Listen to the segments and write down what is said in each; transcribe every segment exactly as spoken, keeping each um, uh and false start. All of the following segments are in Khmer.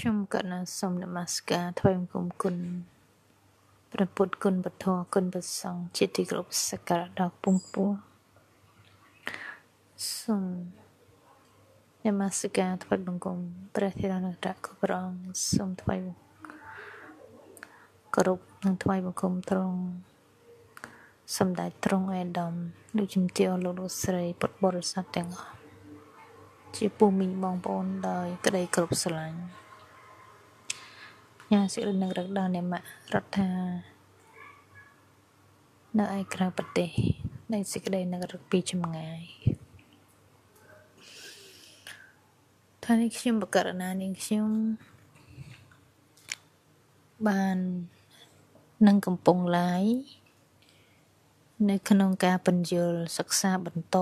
ខ្ញុំកណាសូមនមស្ការថ្វាយបង្គំគុណព្រះពុទ្ធគុណពធគុណព្រះសង្ឃជាទីគោរពសក្ការៈដល់ពងពោះសូមនមស្ការថ្វាយបង្គំព្រះធរណរៈគ្រប់ព្រះអង្គសូមថ្វាយគោរពនិងថ្វាយបង្គំត្រង់សម្ដេចទ្រង់ឯកឧត្តមលោកជំទាវលោកលោកស្រីពុទ្ធបរិស័ទទាំងអស់ជាពូមីងបងប្អូនដោយក្តីគោរពស្រឡាញ់ញាសិរិនឹងរកដល់អ្នករដ្ឋានៅឯក្រៅប្រទេសនៃសេចក្តីនឹងរកពីចម្ងាយថានេះខ្ញុំបករណានាងខ្ញុំបាននឹងកំពុងឡាយនៅក្នុងការបញ្យល់សិក្សាបន្ត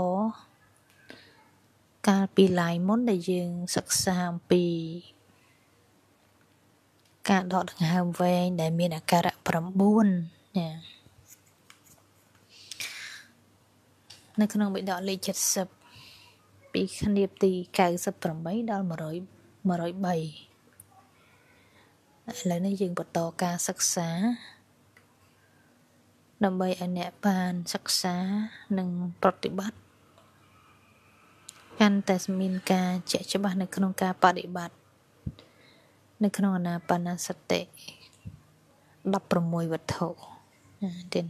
កាលពីឡាយមុនដែលយើងសិក្សាអំពីការដកដង្ហើមវែងដែលមានអាការៈប្រាំបួនណានៅក្នុងបិដកលេខเจ็ดสิบពីខនាបទីเก้าสิบแปดដល់một trăm một trăm baឥឡូវនេះយើងបន្តការសិក្សាដើម្បីឲ្យអ្នកបានសិក្សានិងប្រតិបត្តិកាន់តែមានការជាក់ច្បាស់នៅក្នុងការបដិបត្តិនៅក្នុងអានាបានសតិដប់ប្រាំមួយវត្ថុទៀត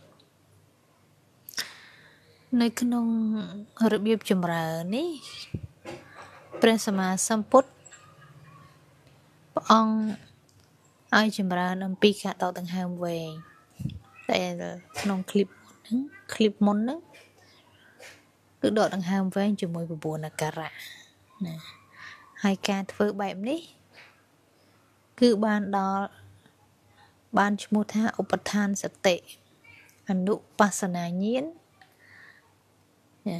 នៅក្នុងរបៀបចម្រើននេះព្រះសម្មាសម្ពុទ្ធព្រះអង្គឲ្យចម្រើនអំពីការដកដង្ហើមវែងតែក្នុងคลิปហ្នឹងคลิปមុនហ្នឹងគឺដកដង្ហើមវែងជាមួយប្រព័ន្ធអាការៈណាហើយការធ្វើបែបនេះគឺបានដល់បានឈ្មោះថាឧបដ្ឋានសតិអនុបស្សនាញាណណា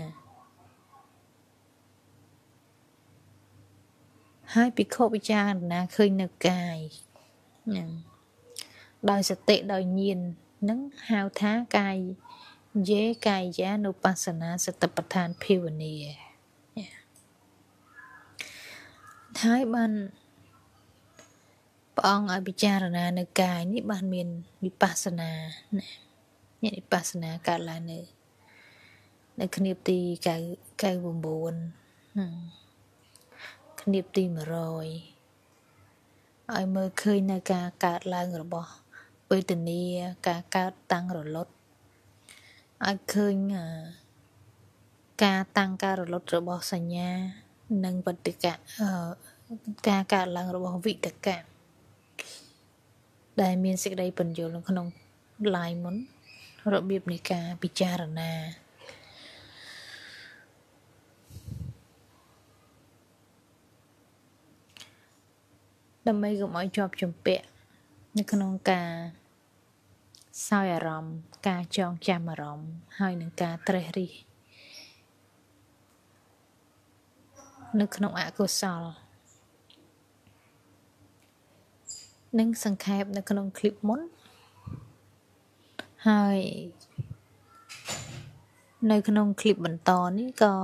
ហើយភិក្ខុពិចារណាឃើញនៅកាយណាដោយសតិដោយញាណនឹងហៅថាកាយយេកាយានុបស្សនាសតិប្បដ្ឋានភាវនាហើយបានព្រះអង្គឲ្យពិចារណានៅកាយនេះបានមានវិបស្សនាណានេះវិបស្សនាកើតឡើងនៅនៅគនាបទីเก้า เก้าสิบเก้าគនាបទីmột trămឲ្យមើលឃើញនៅការកើតឡើងរបស់វេទនាការកើតតាំងរលត់ឲ្យឃើញការតាំងការរលត់របស់សញ្ញានិងបតិកៈការកើតឡើងរបស់វិតកៈដែលមានសេចក្តីបញ្យល់នៅក្នុងឡាយមុនរបៀបនៃការពិចារណាដើម្បីកុំឲ្យជាប់ជំពាក់នៅក្នុងការសោយអារម្មណ៍ការចងចាំអារម្មណ៍ហើយនឹងការត្រេះរិះនៅក្នុងអកុសលនឹងសង្ខេបនៅក្នុងคลิปមុនហើយនៅក្នុងคลิปបន្តនេះក៏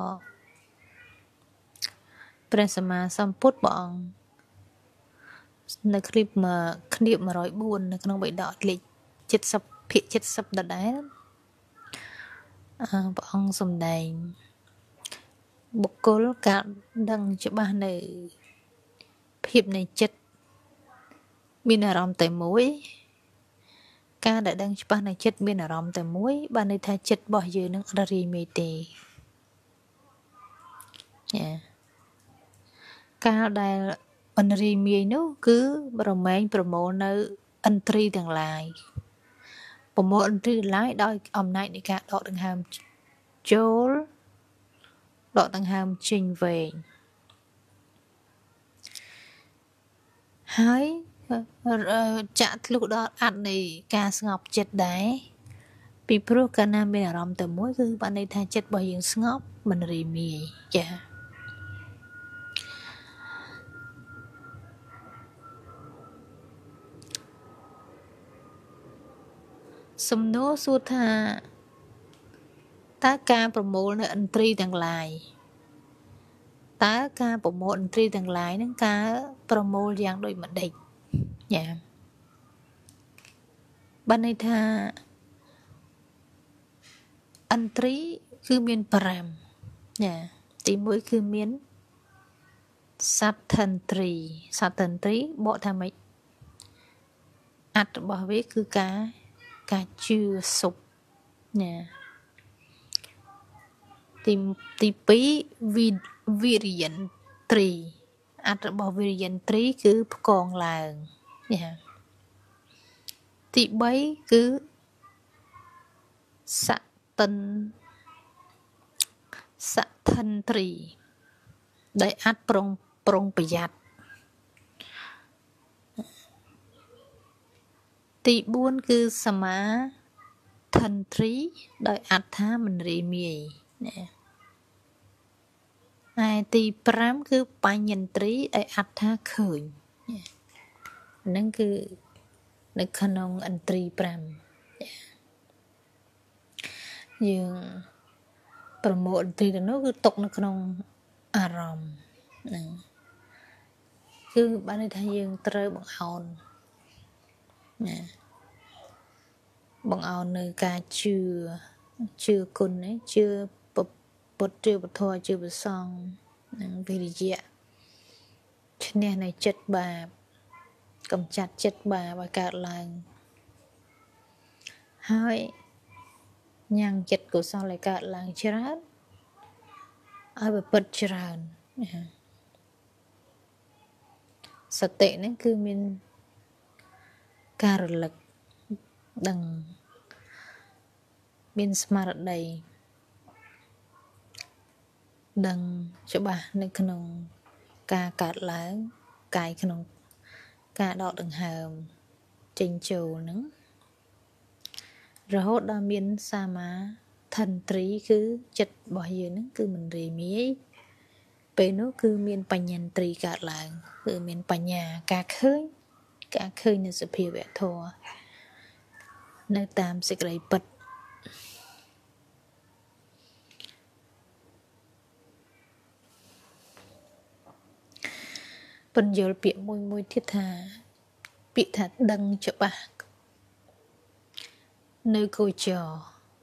ព្រះសម្មាសម្ពុទ្ធព្រះអង្គនៅคลิปមកคลิปmột trăm bốnនៅក្នុងបិដកលេខเจ็ดสิบភាគเจ็ดสิบដដែលអឺព្រះអង្គសម្ដែងបុគ្គលការដឹងច្បាស់នៅភាពនៃចិត្តមានអារម្មណ៍តែមួយការដែលដឹងច្បាស់នៅចិត្តមានអារម្មណ៍តែមួយបានន័យថាចិត្តរបស់យើងនឹងររីមេទេយ៉ាកាលដែលអនរីមីនោះគឺរមែងប្រមូលនៅឥន្ទ្រីទាំងឡាយប្រមូលឥន្ទ្រីទាំងឡាយដោយអំណាចនៃការដកដង្ហើមចូលដកដង្ហើមចេញវែងហើយចាក់ធ្លុះដល់អត្តនៃការស្ងប់ចិត្តដែរពីព្រោះកាលណាមានអារម្មណ៍តែមួយគឺបានន័យថាចិត្តរបស់យើងស្ងប់មិនរីមាយចាសំណួរសួរថាតើការប្រមូលនៅឥន្ទ្រីទាំងឡាយ ta ca bộ môn tri từng lái nâng ca promo dạng đôi mặt địch dạ ban này tha anh trí cứ miên pram dạ tí mỗi cứ miên sát thần trì sát thần trí bộ tham ấy ắt bảo vệ cứ cá cá chưa sụp nè tìm tí pí vi vi riêng trì ắt bảo vi riêng trì cứ còn là nè tí bấy cứ sát tân sát thần trì để ắt prong prong bị giặt tí buôn cứ sama thần trí đợi ắt tha mình rì mì nè ai tí pram cứ ba nhân trí đợi ắt tha khởi nâng cứ nâng khăn ông anh trí pram nhưng promote thì nó cứ tục nó không à ròm cứ bạn ấy thấy dương trời bằng ồn nè bằng ồn nơi ca chưa chưa cùn ấy chưa bột bột chưa bột thua chưa bột xong nâng vì đi dạ cho nên này chất bà cầm chặt chất bà và cả làng hai nhang chất của sao lại cả làng chết ai bà bật tràn sợ tệ nó cứ mình cả lực đằng mình smart đầy đằng cho bà nên khả năng ca cạt lá cài khả năng ca đọ đằng hàm trình chiều nắng rồi hốt đa miên sa má thần trí cứ chật bỏ giờ nó cứ mình rì mía về nó cứ miên bành nhân trí cả làng cứ miên bành nhà cả khơi cả khơi nó sẽ phía vẽ thua nơi tam sẽ gây bật phần giờ bị môi môi thiết thà bị thà đăng cho bà nơi cô chờ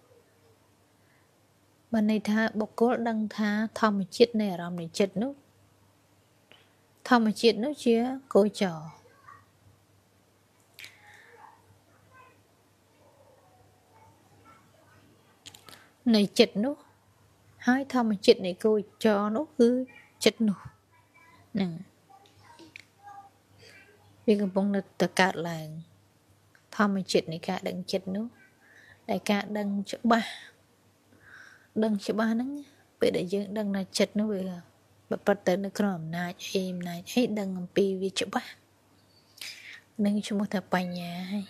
bên này tha bọc cố đăng tha thom một chiếc này ở này chết nút thom một chiếc nút chia cô chờ này chết nút hai thom một chiếc này cô chờ nút cứ chết nút nè vì cái bông đất tất cả là thom một chiếc này cả đăng chết nút đại cả đăng cho ba đăng cho ba nắng vậy để dương đăng là chật nó về bật bật tới nó còn nãy em này hết đăng pi vì cho ba đăng cho một thằng bài nhà hay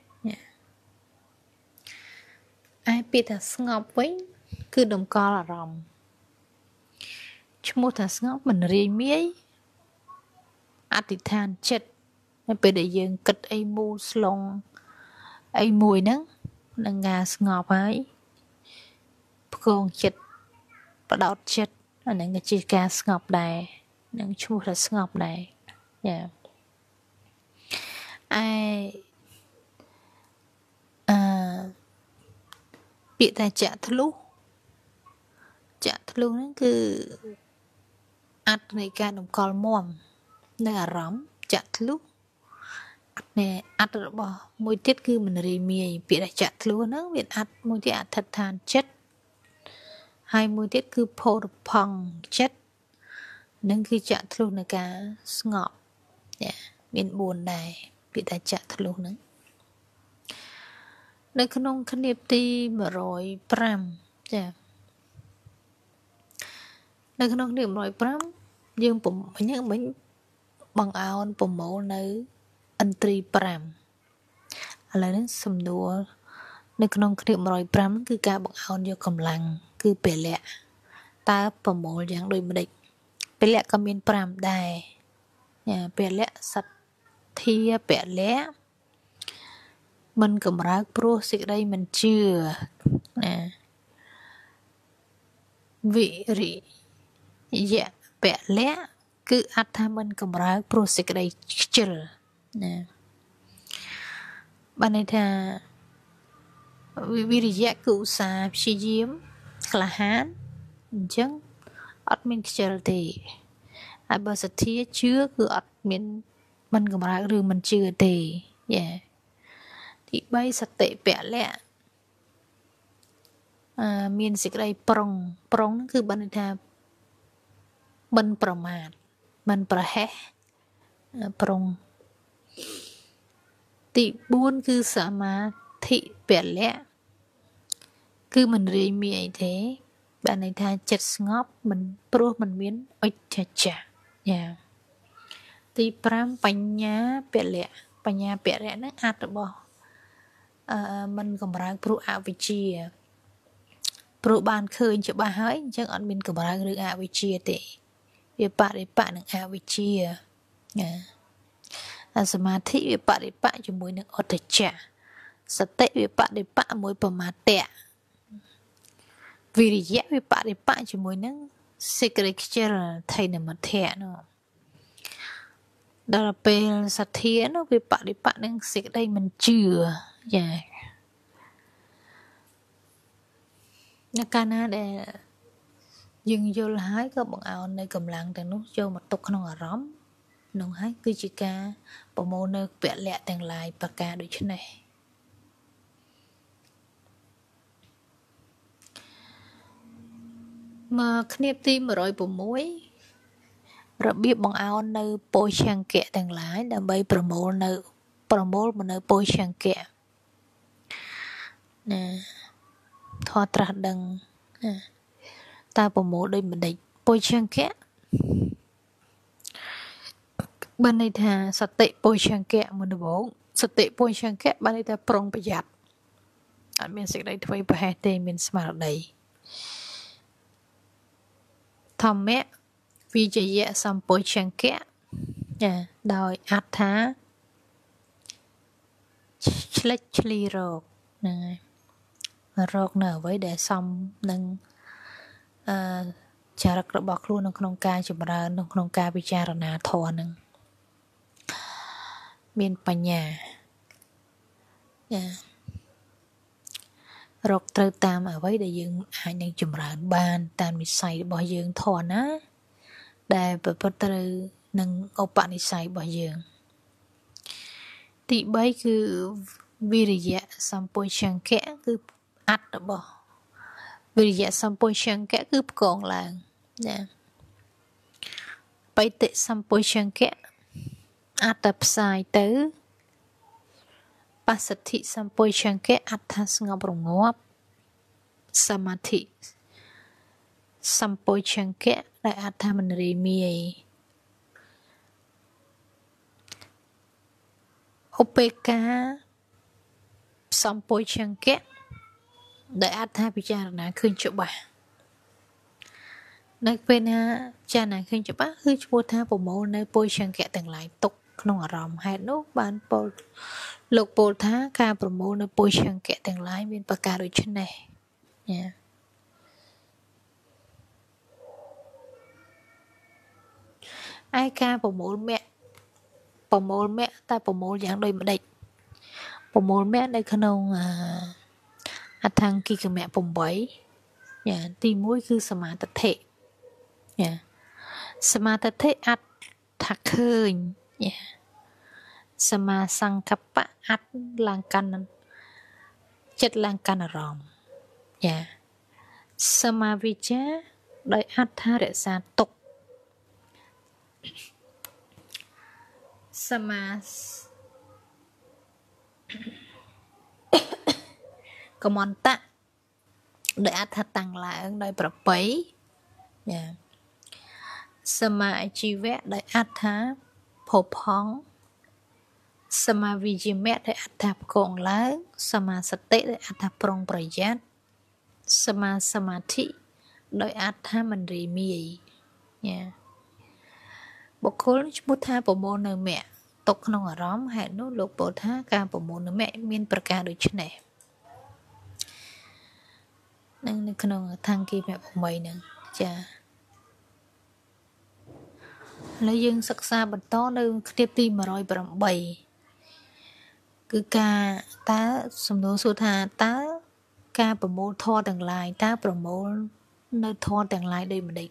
ai pi thằng ngọc với cứ đồng co là rồng cho một thằng ngọc mình rì miế át thì than chật bây để dương cất ai mu slong ai mùi nắng nâng ngà ngọc ấy con chật và đọt chật ở những cái chi ca ngọc này những chú là ngọc này yeah. Ai à, bị ta trả thlu trả thlu nó cứ ắt này ca đồng con mồm nơi là rõm trả thlu ắt này ắt rồi bỏ môi tiết cứ mình rì mì bị ta trả thlu nó bị ắt môi tiết ắt thật than chất hai môi tiết cứ phô được phong chất nâng khi chạ thlu này cả ngọt yeah. Bên buồn này bị ta chạ thlu nữa nơi khăn ông khăn điệp ti mà rồi pram yeah. Nơi khăn ông điệp rồi pram dương bụng những bánh bằng áo bụng mẫu nơi anh tri pram là đến xâm đùa nơi khăn ông khăn điệp rồi pram cứ ca bằng áo vô cầm lăng cứ bể lẹ ta bổ mổ dạng đôi mình bể lẹ có miên pram đài bể lẹ sạch thi bể lẹ mình cầm ra pro xịt đây mình chưa nè vị rỉ dạ bẹ lẽ cứ ắt tha mình cầm ra pro sẽ cái chil nè bạn này thà vì vì giác cụ sa phi diếm là hán chẳng ắt mình chil thì ai bao giờ thiết chưa cứ ắt mình mình cầm ra rồi mình chưa thì yeah thì bay sạch tệ bẹ lẽ à, miền sẽ cái prong prong cứ bạn thà mìnhประมาทmìnhประแหะ prong ទីbốnគឺសមាធិពលៈគឺមិនរាយមាយអីទេបានន័យថាចិត្តស្ងប់មិនព្រោះមិនមានអិច្ឆៈយ៉ាទី5បញ្ញាពលៈបញ្ញាពលៈហ្នឹងអាចរបស់អឺមិនកម្រើកព្រោះអវិជ្ជាព្រោះបានឃើញច្បាស់ហើយអញ្ចឹងអត់មានកម្រើករឿងអវិជ្ជាទេវាបរិបៈនឹងអវិជ្ជាណាសមាធិវាបរិបៈជាមួយនឹងអត្តចៈសតិវាបរិបៈមួយប្រមាទៈវិរិយៈវាបរិបៈជាមួយនឹងសេចក្តីខ្ជិលថៃនមធៈនោះដល់ពេលសទ្ធានោះវាបរិបៈនឹងសេចក្តីមិនជឿយ៉ានៅកាលណាដែលយើងយល់ហើយក៏បង្អោននៅកម្លាំងទាំងនោះចូលមកទុកក្នុងអារម្មណ៍នោះហើយគឺជាការប្រមូលនៅពលៈទាំងឡាយប្រការដូចនេះមកគ្នាទីmột không sáuរបៀបបង្អោននៅពោឆង្គៈទាំងឡាយដើម្បីប្រមូលនៅប្រមូលមកនៅពោឆង្គៈណាធម៌ត្រាស់ដឹងតើប្រមូលដោយមិនដេចពោឆង្គៈបានន័យថាសតិពោឆង្គៈមុនដំបូងសតិពោឆង្គៈបានន័យថាប្រុងប្រយ័ត្នអត់មានសេចក្តីធ្វើប្រហែសទេមានស្មារតីធម្មៈវិជ្ជយៈសម្ពោឆង្គៈចាដោយអត្ថាឆ្លេចឆ្លីរកហ្នឹងហើយរកនៅអ្វីដែលសមនឹងអឺចរិតរបស់ខ្លួននៅក្នុងការចម្រើននៅក្នុងការពិចារណាធម៌ហ្នឹងមានបញ្ញាចារកត្រូវតាមអ្វីដែលយើងអាចនឹងចម្រើនបានតាមនិស្ស័យរបស់យើងធម៌ណាដែលប្រព្រឹត្តត្រូវនឹងឧបនិស្ស័យរបស់យើងទី3គឺវិរិយៈសម្ពោឆង្គៈគឺអត្តរបស់វិរិយៈសម្ពោឆង្គៈគឺផ្គងឡើងណាបៃតិសម្ពោឆង្គៈអត្តផ្សាយទៅបស្សទ្ធិសម្ពោឆង្គៈអត្តស្ងប់រងាប់សមាធិសម្ពោឆង្គៈដែលអត្តមិនរីមាយឧបេក្ខាសម្ពោឆង្គៈដែលអត្តពិចារណាឃើញច្បាស់នៅពេលណាចារណាឃើញច្បាស់គឺឈ្មោះថាប្រមូលនៅពោឆង្គៈទាំងឡាយទុកក្នុងអារម្មណ៍ហេតុនោះបានពោលលោកពោលថាការប្រមូលនៅពោឆង្គៈទាំងឡាយមានប្រការដូចនេះណាឯការប្រមូលមគ្គប្រមូលមគ្គតែប្រមូលយ៉ាងដូចម្ដេចប្រមូលមគ្គនៅក្នុងអដ្ឋង្គិកមគ្គeightយ៉ាទីoneគឺសមាធិយ៉ាសមាធិអត្តថាឃើញយ៉ាសមាសង្កប្បៈអត្តឡើងកាន់ចិត្តឡើងកាន់អារម្មណ៍យ៉ាសមាវិជ្ជាដោយអត្តថារក្សាទុកសមាកមន្តៈដោយអត្ថតាំងឡើងដោយប្រពៃយ៉ាសមាជីវៈដោយអត្ថាភពផង់សមាវិជ្ជាមៈដោយអត្ថាផ្គងឡើងសមាសតិដោយអត្ថាប្រុងប្រយ័ត្នសមាសមាធិដោយអត្ថាមិនរីមាយយ៉ាបុគ្គលឈ្មោះថាប្រមូលនៅមគ្គទុកក្នុងអារម្មណ៍ហេតុនោះលោកពោលថាការប្រមូលនៅមគ្គមានប្រការដូចនេះនឹងនៅក្នុងអដ្ឋង្គិមគ្គeightហ្នឹងចា lấy dương sắc xa bật to nơi tiếp ti mà rồi bầm bầy cứ ca ta sầm đồ số thà ta ca bầm mô thọ đằng lại ta bầm mô nơi thọ đằng lại đây mà đây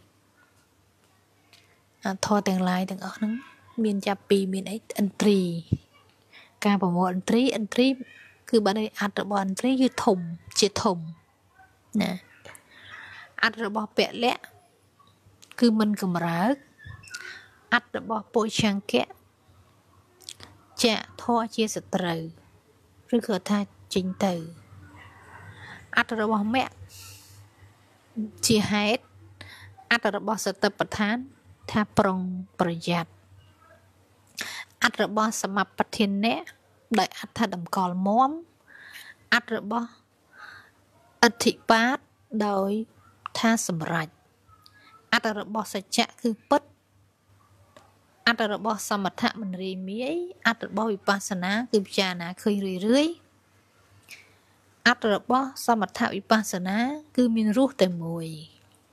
à, thọ đằng lại đằng ở nắng miền chạp pi miền ấy anh trì ca bầm mô anh trì anh trì cứ bạn ấy ăn được bọn trì như thùng chỉ thùng nè ăn được bọn bẹ lẽ cứ mình cầm ráo ăn được bọn bôi trang kẹ chạ thọ chia sẻ trời rồi cửa tha chính từ ăn được bọn mẹ chia hết ăn được bọn sự tập bật thán tha prongประหยัด ăn được bọn sắm mặt bật thiên nè đợi ăn tha đầm cò móm ăn được bọn ất thị bát đôi tha sầm rạch ăn được bọn sạch chạ cứ bứt ăn được bọn sắm mặt thạ mình rì mía ăn được bọn vipassana cứ trà ná khơi rưỡi rưỡi ăn được bọn sắm mặt thạ vipassana cứ miên rút tới mùi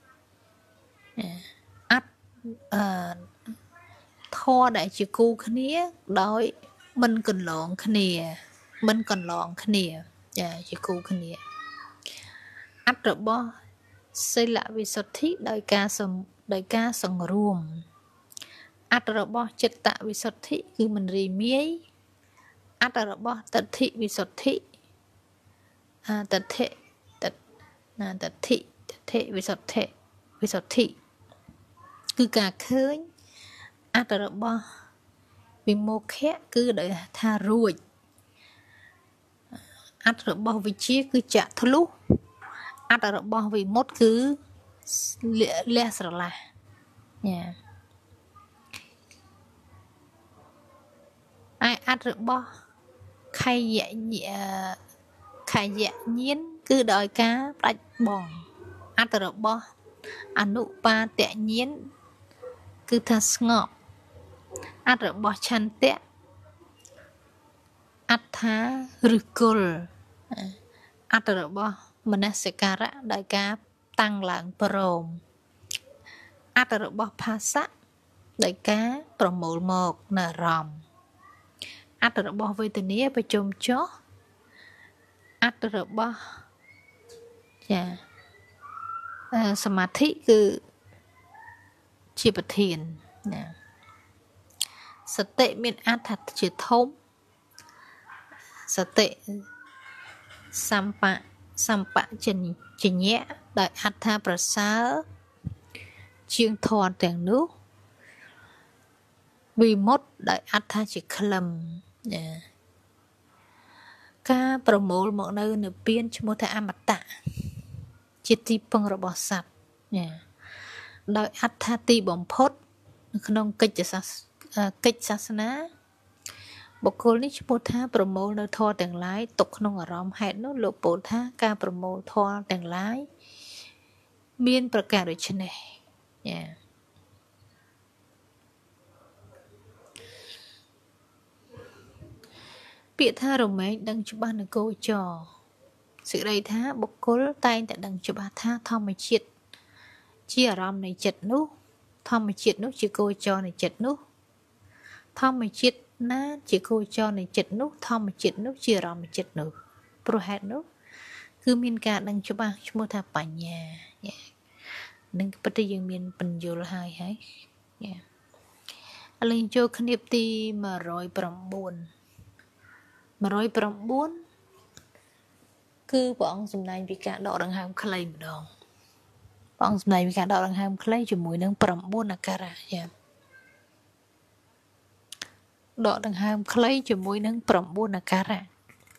ăn thọ đại chỉ cu khné đói mình cần lọn khné mình cần lọn khné chỉ cu khné ăn được bọn xây lại vì sạch thích đại ca sầm đại ca sầm ruộng ăn được bọn chất tạ vì sạch thích cứ mình rì mía ăn được bọn tật thị vì sạch thích à tật thị tật là tật thị tật thị vì sạch thị vì sạch thị cứ cả khơi ăn được bọn vì một khé cứ đợi tha ruột ăn được bọn vị trí cứ chạ thô lúc ăn được bọn vì mốt cứ lẹ sờ là nha ai ăn được bọn khai dạ nhẹ khai dạ nhiên cứ đòi cá bạch bòn ăn được bọn ăn nụ ba tệ nhiên cứ thật ngọt ăn được bọn chăn tệ ăn thá rực ăn được bọn Manasikara đại ca tăng lạng prom ăn được bọn phasa đại ca promol một nở ròm ăn được bọn với tình nghĩa với chôm chó ăn được bọn dạ samadhi cứ chỉ bật thiền nè sạch tệ miền ăn thật chỉ thông sạch tệ sampa sampa trình trình nhẹ đại ăn tha prasa chiêng thon tiền nước vì mốt đại ăn tha chỉ khầm nè ca promo một nơi nửa biên cho một thằng amata chỉ ti bằng rồi bỏ sạch nè đại ăn tha ti bom phốt không kích cho sa kích sa naบកលនេះឈ្មោះថាប្រមូលនៅធម៌ទាំងឡាយទុកក្នុងអារម្មណ៍ហេតុនោះលោកពោលថាការប្រមូលធម៌ទាំងឡាយមានប្រការដូចនេះយ៉ាពាក្យថារមែងដឹងច្បាស់នៅគោចរសេចក្តីថាបុគ្គលតែងតែដឹងច្បាស់ថាធម្មជាតិជាអារម្មណ៍នៃចិត្តនោះធម្មជាតិនោះជាគោចរនៃចិត្តនោះធម្មជាតិណាជាគោចរនៃចិត្តនោះធម្មជាតិនោះជាអារម្មណ៍នៃចិត្តនោះព្រោះហេតុនោះគឺមានការដឹងច្បាស់ឈ្មោះថាបញ្ញានឹងពិតជាយើងមានបញ្យលហើយហើយឥឡូវចូលគ្នាទីmột không chín 109គឺព្រះអង្គសម្ដែងពីការដកដង្ហើមខ្លីម្ដងព្រះអង្គសម្ដែងពីការដកដង្ហើមខ្លីជាមួយនឹង9អាការៈយ៉ាដកដង្ហើមខ្លីជាមួយនឹង9អាការៈ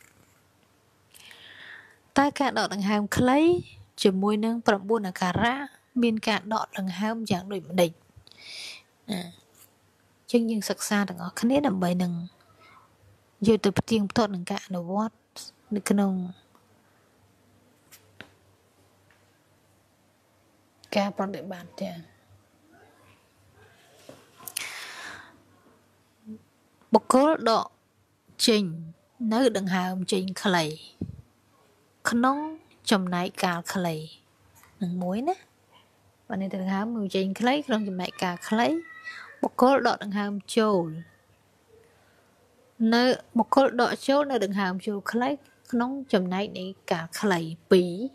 តើការដកដង្ហើមខ្លីជាមួយនឹង9អាការៈមានការដកដង្ហើមយ៉ាងដូចម្ដេចណាចឹងយើងសិក្សាទាំងអស់គ្នាដើម្បីនឹងយកទៅផ្ទៀងផ្ទាត់នឹងការអនុវត្តនៅក្នុងការប្រតិបត្តិចា៎បុគ្គលដកចេញនៅដង្ហើមចេញខ្លីក្នុងចំណែកកាលខ្លីនឹងមួយណាបាទនេះដង្ហើមមួយចេញខ្លីក្នុងចំណែកកាលខ្លី bọc cốt đọ đằng hàm chôl nơi bọc cốt đọ chôl nơi đằng hàm chôl khlấy nóng chầm này để cả khlấy bí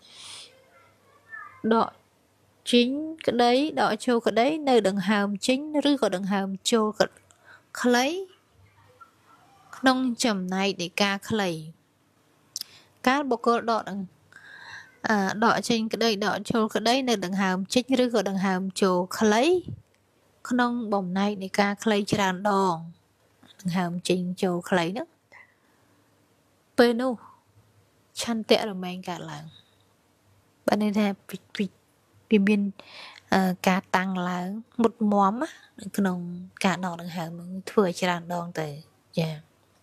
đọ chính cái đấy đọ chôl cái đấy nơi đằng hàm chính rư có đằng hàm chôl khlấy nóng chầm này để cả khlấy các bọc cốt đọ đằng à, đọ trên cái đây đọ chôl cái đấy nơi đằng hàm chính rư có đằng hàm chôl khlấy nông bồng này để ca clay tràn đòn hàm trình châu clay đó penu chăn tệ rồi mình cả làng bạn nên là biên biên cá tăng là một móm á nông cả nọ đằng hàm thừa tràn đòn từ dạ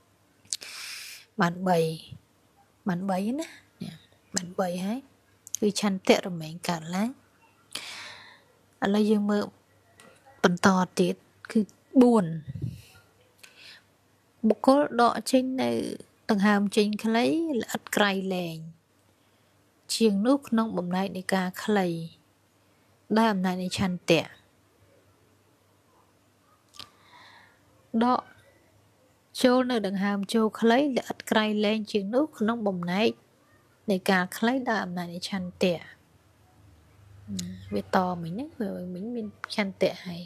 bạn bày bạn bấy nè bạn bày hết cứ chăn tệ rồi mình cả làng anh lấy dương mơបន្តទៀតគឺbốnបុគ្គលដកចេញនៅដង្ហើមចេញខ្លីល្អិតក្រៃលែងជាងនោះក្នុងបំណែកនៃការខ្លីដោយអំណាចនៃឆន្ទៈដកចូលនៅដង្ហើមចូលខ្លីល្អិតក្រៃលែងជាងនោះក្នុងបំណែកនៃការខ្លីដោយអំណាចនៃឆន្ទៈវាតមិញហ្នឹងវាមិញមានឆន្ទៈហើយ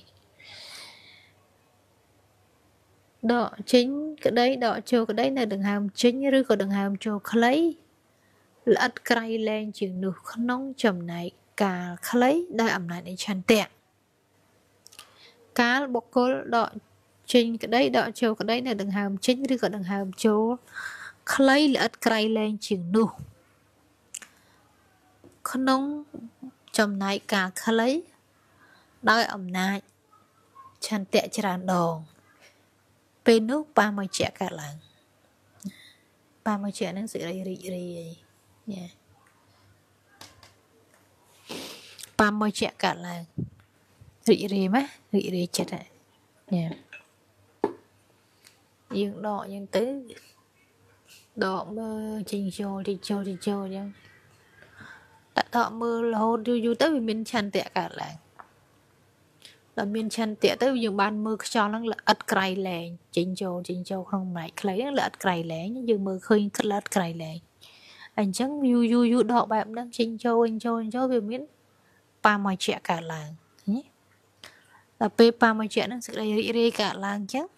ដកចេញក្តីដកចូលក្តីនៅដង្ហើមចេញឬក៏ដង្ហើមចូលខ្លីល្អិតក្រៃលែងជាងនោះក្នុងចំណែកកាលខ្លីដោយអំណាចនៃឆន្ទៈកាលបុគ្គលដកចេញក្តីដកចូលក្តីនៅដង្ហើមចេញឬក៏ដង្ហើមចូលខ្លីល្អិតក្រៃលែងជាងនោះក្នុងចំណែកកាលខ្លីដោយអំណាចឆន្ទៈច្រើនដងពេលនោះបាមកជាកើតឡើងបាមកជានឹងសេចក្តីរីករាយញ៉ាបាមកជាកើតឡើងរីករាយម៉េចរីករាយចិត្តញ៉ាយើងដកយើងទៅដកមើលចេញចូលទីចូលទីចូលអញ្ចឹងតែដកមើលរហូតយូរយូរទៅវាមានឆន្ទៈកើតឡើងដល់មានឆន្ទៈទៅយើងបានមើលខ្យល់ហ្នឹងល្អិតក្រៃលែងចេញចូលចេញចូលក្នុងម្លែកខ្លីហ្នឹងល្អិតក្រៃលែងយើងមើលឃើញល្អិតក្រៃលែងអញ្ចឹងយូរយូរយូរដកបែបហ្នឹងចេញចូលចេញចូលចេញចូលវាមានបាមកជាកើតឡើងណាដល់ពេលបាមកជាហ្នឹងសេចក្តីរីករាយកើតឡើងអញ្ចឹង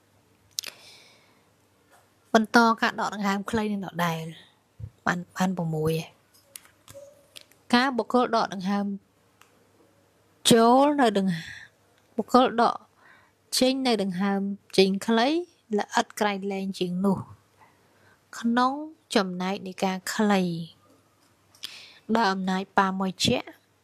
បន្តការដកដង្ហើមខ្លីនឹងដដែលបានបាន៦ឯងការបុគ្គលដកដង្ហើមចូលនៅដង្បុគ្គលដកចេញនៅដង្ហើមចេញខ្លីល្អិតក្រៃលែងជាងនោះក្នុងចំណែកនៃការខ្លីដោយអំណាចបាមួយជា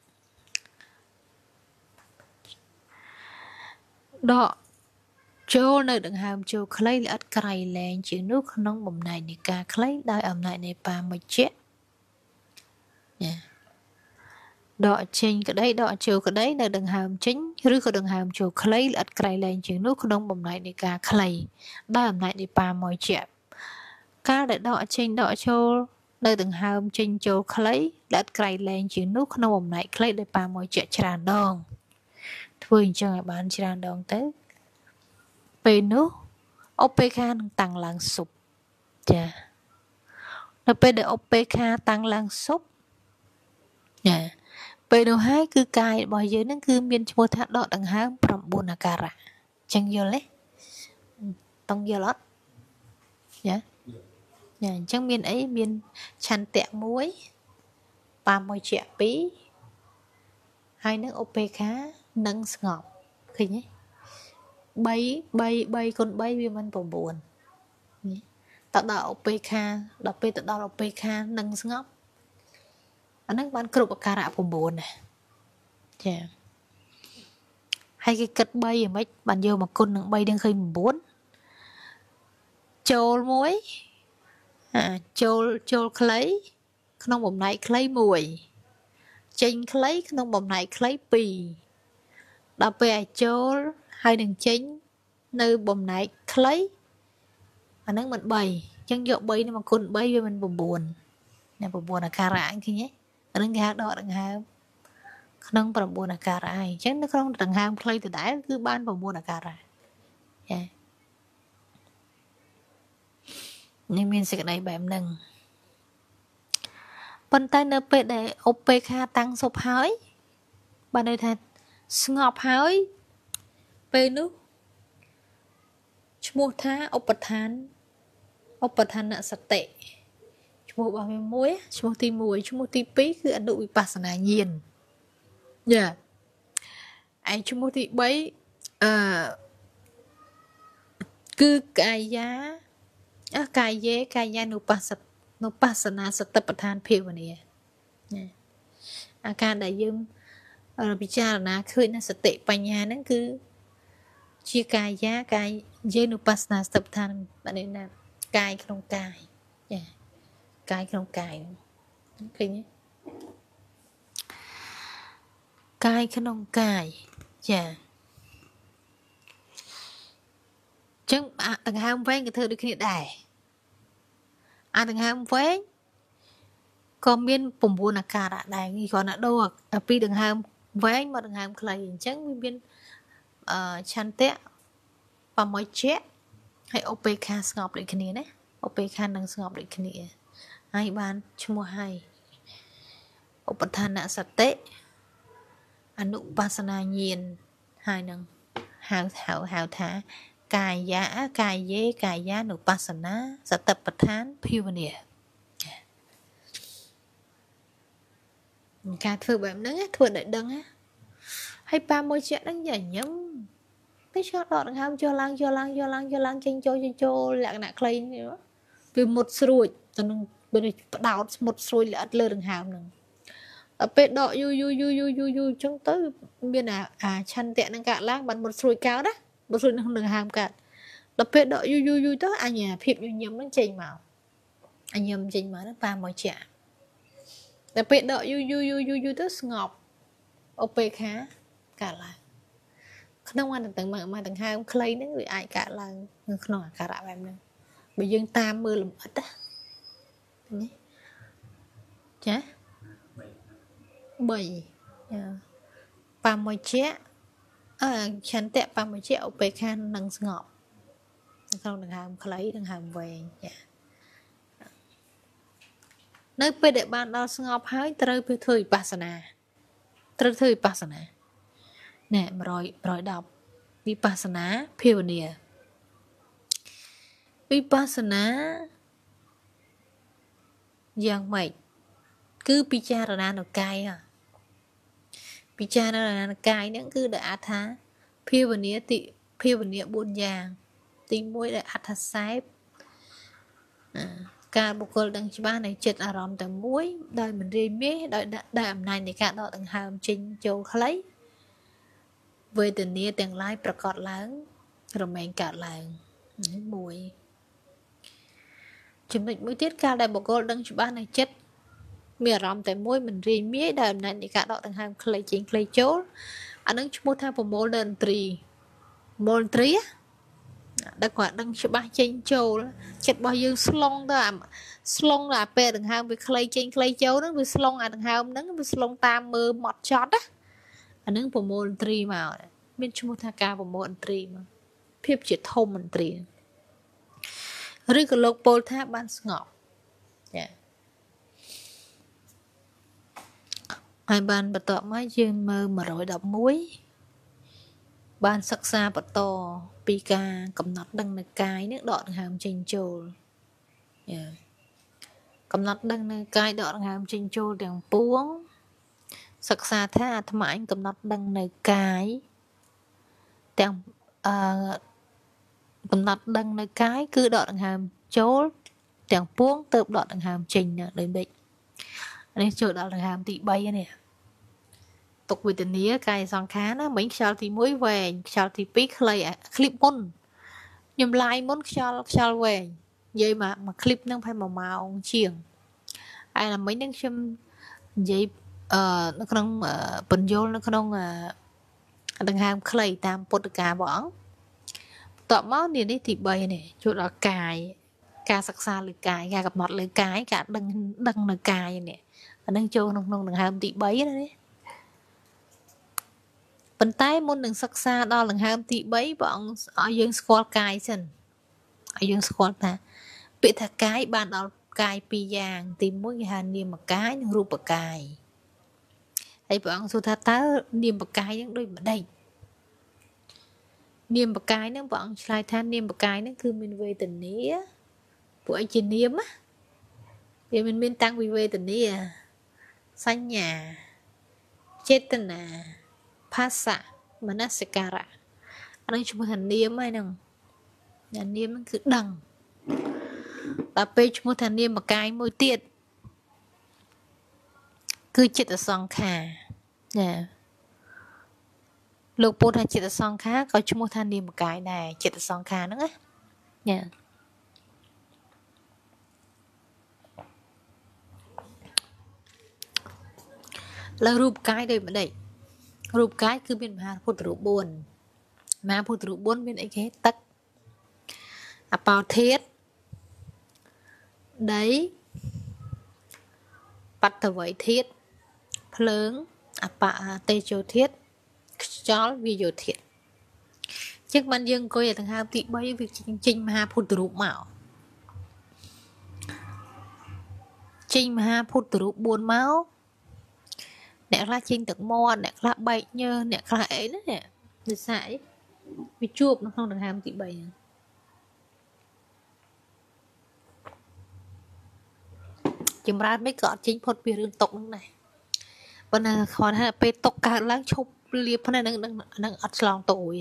ដកចូលនៅដង្ហើមចូលខ្លីល្អិតក្រៃលែងជាងនោះក្នុងបំណែកនៃការខ្លីដោយអំណាចនៃបាមួយជាញ៉ាដកចេញក្តីដកចូលក្តីនៅដង្ហើមចេញឬក៏ដង្ហើមចូលខ្លីល្អិតក្រៃលែងជាងនោះក្នុងបំណែកនៃការខ្លីដោយអំណាចនៃបាមួយជាការដែលដកចេញដកចូលនៅដង្ហើមចេញចូលខ្លីល្អិតក្រៃលែងជាងនោះក្នុងបំណែកខ្លីដោយបាមួយជាច្រើនដងធ្វើអញ្ចឹងឲ្យបានច្រើនដងទៅពេលនោះឧបេក្ខានឹងតាំងឡើងសុបចានៅពេលដែលឧបេក្ខាតាំងឡើងសុបចាពេលនោះហើយគឺកាយរបស់យើងហ្នឹងគឺមានឈ្មោះថាដកដង្ហើម៩អាការៈអញ្ចឹងយល់ទេតង់យល់អត់ចាចាអញ្ចឹងមានអីមានឆន្ទៈមួយបាមួយជាពីរហើយនឹងឧបេក្ខានិងស្ងប់ឃើញទេ3 3 3គុណ3វាមិន9តើដល់ឧបេក្ខាដល់ពេលទៅដល់ឧបេក្ខានិងស្ងប់អាហ្នឹងបានគ្រប់អាការៈ9ណាចាហើយគេគិត3យ៉ាងម៉េចបានយកមកគុណនឹង3នឹងឃើញ9ចូលមួយចូលចូលខ្លីក្នុងបំណែកខ្លីមួយចេញខ្លីក្នុងបំណែកខ្លីពីរដល់ពេលឲ្យចូលហើយនឹងចេញនៅបំណែកខ្លីអាហ្នឹងមិន3អញ្ចឹងយក3នេះមកគុណ3វាមិន9ណា9អាការៈឃើញទេអាហ្នឹងគេហៅដកដង្ហើម nông bờ buồn là cả ai chắc nó không đằng ham clay từ đáy cứ ban bờ buồn là cả ai yeah. Nhưng mình sẽ cái này bạn nâng bên tay nơi pe để opk tăng sụp hói bạn đây thật ngọp hói pe nước mua tha opathan opathan nạ sạch tệ mua bao nhiêu muối mua ti muối mua ti pí cứ ăn đủ vipassana nhiên dạ ai mua ti bấy à cứ cài giá à cài dế cài giá nupasat nupassana sạch tập than phiêu này nèอาการได้ยืมพิจารณาขึ้นนะสติปัญญานั่นคือชีกายยะกายเยนุปัสนาสติปัฏฐานแบบนี้นะกายขนมกายกายขนมกายคือนี้กายขนมกายจ้ะจังต่างหากแฟนกับเธอด้วยกันได้อ่ะต่างหากแฟนก็มีปุ่มบุญอากาศได้กี่คนอ่ะดูอ่ะปีต่างหากแฟนมาต่างหากใครจังมีเป็นชันเตะปะมอยเจ๊ให้โอเปคาสงบเลยคนนี้นะโอเปคานังสงบเลยคนนี้ให้บ้านชั่วโมงให้อุปทานะสเตะอนุปัสนาเย็นให้นังหาวหาวหาวท้ากายยะกายเยกายยะนุปัสนาสติปัฏฐานพิวเนียการฝึกแบบนั้นฝึกได้ดังáให้ปามอยเจ๊นั่งใหญ่ย้ำไม่ชอบดอกนะครับโจลังโจลังโจลังโจลังเจงโจเจงโจแหลกหนักใครนี่วะเป็นหมดสรุยตอนนึงเป็นดาวหมดสรุยแหลกเลยดังหามหนึ่งเป็ดดอกยูยูยูยูยูยูจังtới bên à à chăn tẹn năng cả lang bắn một sùi cao đó một sùi năng đừng hàm cả làเป็ดดอกยูยูยูtới anh nhà phimยูnhầm nó chỉnh màu anh nhầm chỉnh màu nó ba màu chả làเป็ดดอกยูยูยูยูยูtới ngọc op khá cả là không ăn từng mà mà từng hai ông clay nó người ai cả là không cả lại em nữa bây giờ tam mưa làm ít á chả bảy ba mươi chiếc à chắn tẹt ba mươi triệu về khan nâng ngọt không đừng hàng lấy đừng hàng về nơi bây để bạn đó ngọt hái tới bây thời pasana tới thời pasana nè rồi rồi đọc vipassana pioneer vipassana giang mày cứ pichara nó cay à pichara cay nó cứ đã thá pioneer tị pioneer buôn giang tìm mối đã thá sái cả bộ câu đăng chỉ ba này chết à ròm tầng muối đời mình đi mế đời đời ẩm này thì cả đó tầng hàm trình châu lấy với tình nghĩa tiền láiประกอบlớn rồi mình cả là mùi chúng mình mới tiết cao đại bộ câu đăng chỉ ba này chết mía ròm tại môi mình đi mía đời này thì cả đó tầng hàm clay chính clay chốt anh đang mua theo một môn đơn trì môn trí đặc quả đăng chỉ ba trên châu chết bao nhiêu slong đó slong là pe tầng hàm với clay trên clay châu nó với slong à tầng hàm nó với slong tam mơ mọt chót á anhนึกผมโมนตรีมาเป็นชั่วโมงทางการผมโมนตรีมาเพียบจิตทมมันตรีหรือก็โลกโพลท่าบ้านสงบเนี่ยไอ้บ้านประตอไม้ยืนมือมาโรยดอกมุ้ยบ้านศักษาประตอปีกากำหนดดังในกายนึกดอกหามจิงโจเนี่ยกำหนดดังในกายดอกหามจิงโจเดียงป้วงศึกษาท่าทำไมกำหนดดังในกายแต่กำหนดดังในกายคือดอกดังหามโจแต่งป้วงเติบดอกดังหามจริงเนี่ยเลยบิดอันนี้จุดดอกดังหามตีใบเนี่ยตกวิตานี้กายสองขานะเหมือนชาวที่มุ้ยแหวงชาวที่ปีกเลยอ่ะคลิปมุนยมลายมุนชาวชาวแหวงยัยมามาคลิปนั่งไพ่มาเมาเชียงไอ้ละไม่นั่งชมยัยnó không bình vô nó không đừng ham clay tam bột cả bỏ tọa máu đi đi thì bầy này chỗ đó cài cà sặc xa lưỡi cài gà gặp mặt lưỡi cái cả đừng đừng là cài này ở đang chỗ nông nông đừng ham tị bấy đấy ប៉ុន្តែមុននឹងសិក្សាដល់ដង្ហើមទី3ព្រះអង្គឲ្យយើងស្គាល់កាយសិនឲ្យយើងស្គាល់ថាពាក្យថាកាយបានដល់កាយពីរយ៉ាងទីមួយគេហៅនាមកាយនិងរូបកាយហើយព្រះអង្គសួរថាតើនាមកាយនឹងដូចម្ដេចនាមកាយនឹងព្រះអង្គឆ្លើយថានាមកាយនឹងគឺមានវេទនាពួកឯជានាមវាមិនមានតាំងពីវេទនាសញ្ញាចេតនាภาษามนสิการៈអានឹងឈ្មោះថានាមហើយហ្នឹងនាមហ្នឹងគឺដឹងដល់ពេលឈ្មោះថានាមកាយមួយទៀតគឺចិត្តសង្ខារណាលោកពោលថាចិត្តសង្ខារក៏ឈ្មោះថានាមកាយដែរចិត្តសង្ខារហ្នឹងណាញ៉ាលើរូបកាយដូចម្ដេចរូបកាយគឺមានមហាពុទ្ធរូបបួនមហាពុទ្ធរូបបួនមានអីគេទឹកអបោធាតុដីបតវ័យធាតុភ្លើងអបតេជោធាតុខ្យល់វាយោធាតុចឹងបានយើងអង្គុយដង្ហើមទី3វាចេញមហាពុទ្ធរូបមកចេញមហាពុទ្ធរូបបួនមកអ្នកខ្លះចេញទឹកមាត់អ្នកខ្លះបែកញើសអ្នកខ្លះអីណានេះនិស័យវាជួបនៅក្នុងដង្ហើមទី3ហ្នឹងចម្រើនមិនក៏អត់ចេញផុតពីរឿងຕົកហ្នឹងដែរប៉ុន្តែគ្រាន់តែពេលຕົកកើតឡើងឈប់លាបភ្នែកនឹងនឹងអត់ឆ្លងទៅអួយ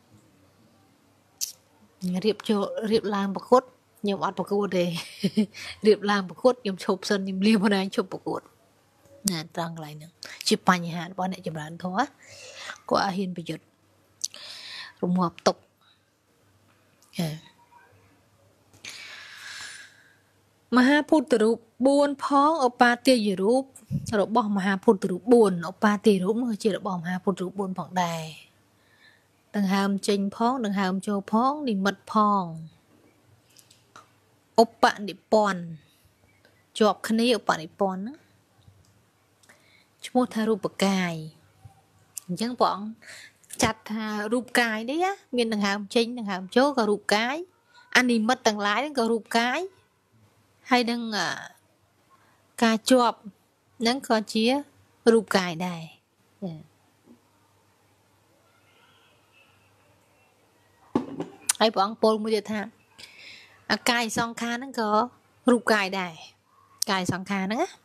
ឯងរៀបចូលរៀបឡើងប្រកួតខ្ញុំអត់ប្រកួតទេរៀបឡើងប្រកួតខ្ញុំឈប់សិនខ្ញុំលាបភ្នែកឈប់ប្រកួតណាត្រង់កន្លែងហ្នឹងជាបញ្ហារបស់អ្នកចម្រើនធម៌គាត់អត់ហ៊ានប្រយុទ្ធរងាប់ទុកមហាពុទ្ធរូបបួនផងឧបាទាយរូបរបស់មហាពុទ្ធរូបបួនឧបាទាយរូបគឺជារបស់មហាពុទ្ធរូបបួនផងដែរដង្ហើមចេញផងដង្ហើមចូលផងនិមិត្តផងឧបនិពន្ធជាប់គ្នាឧបនិពន្ធហ្នឹងឈ្មោះថារូបកាយអញ្ចឹងព្រះអង្គចាត់ថារូបកាយនេះមានដង្ហើមចេញដង្ហើមចូលក៏រូបកាយអនិមិត្តទាំងឡាយហ្នឹងក៏រូបកាយហើយនឹងការជាប់ហ្នឹងក៏ជារូបកាយដែរហើយព្រះអង្គពោលមួយទៀតថាអាកាយសង្ខារហ្នឹងក៏រូបកាយដែរកាយសង្ខារហ្នឹងណា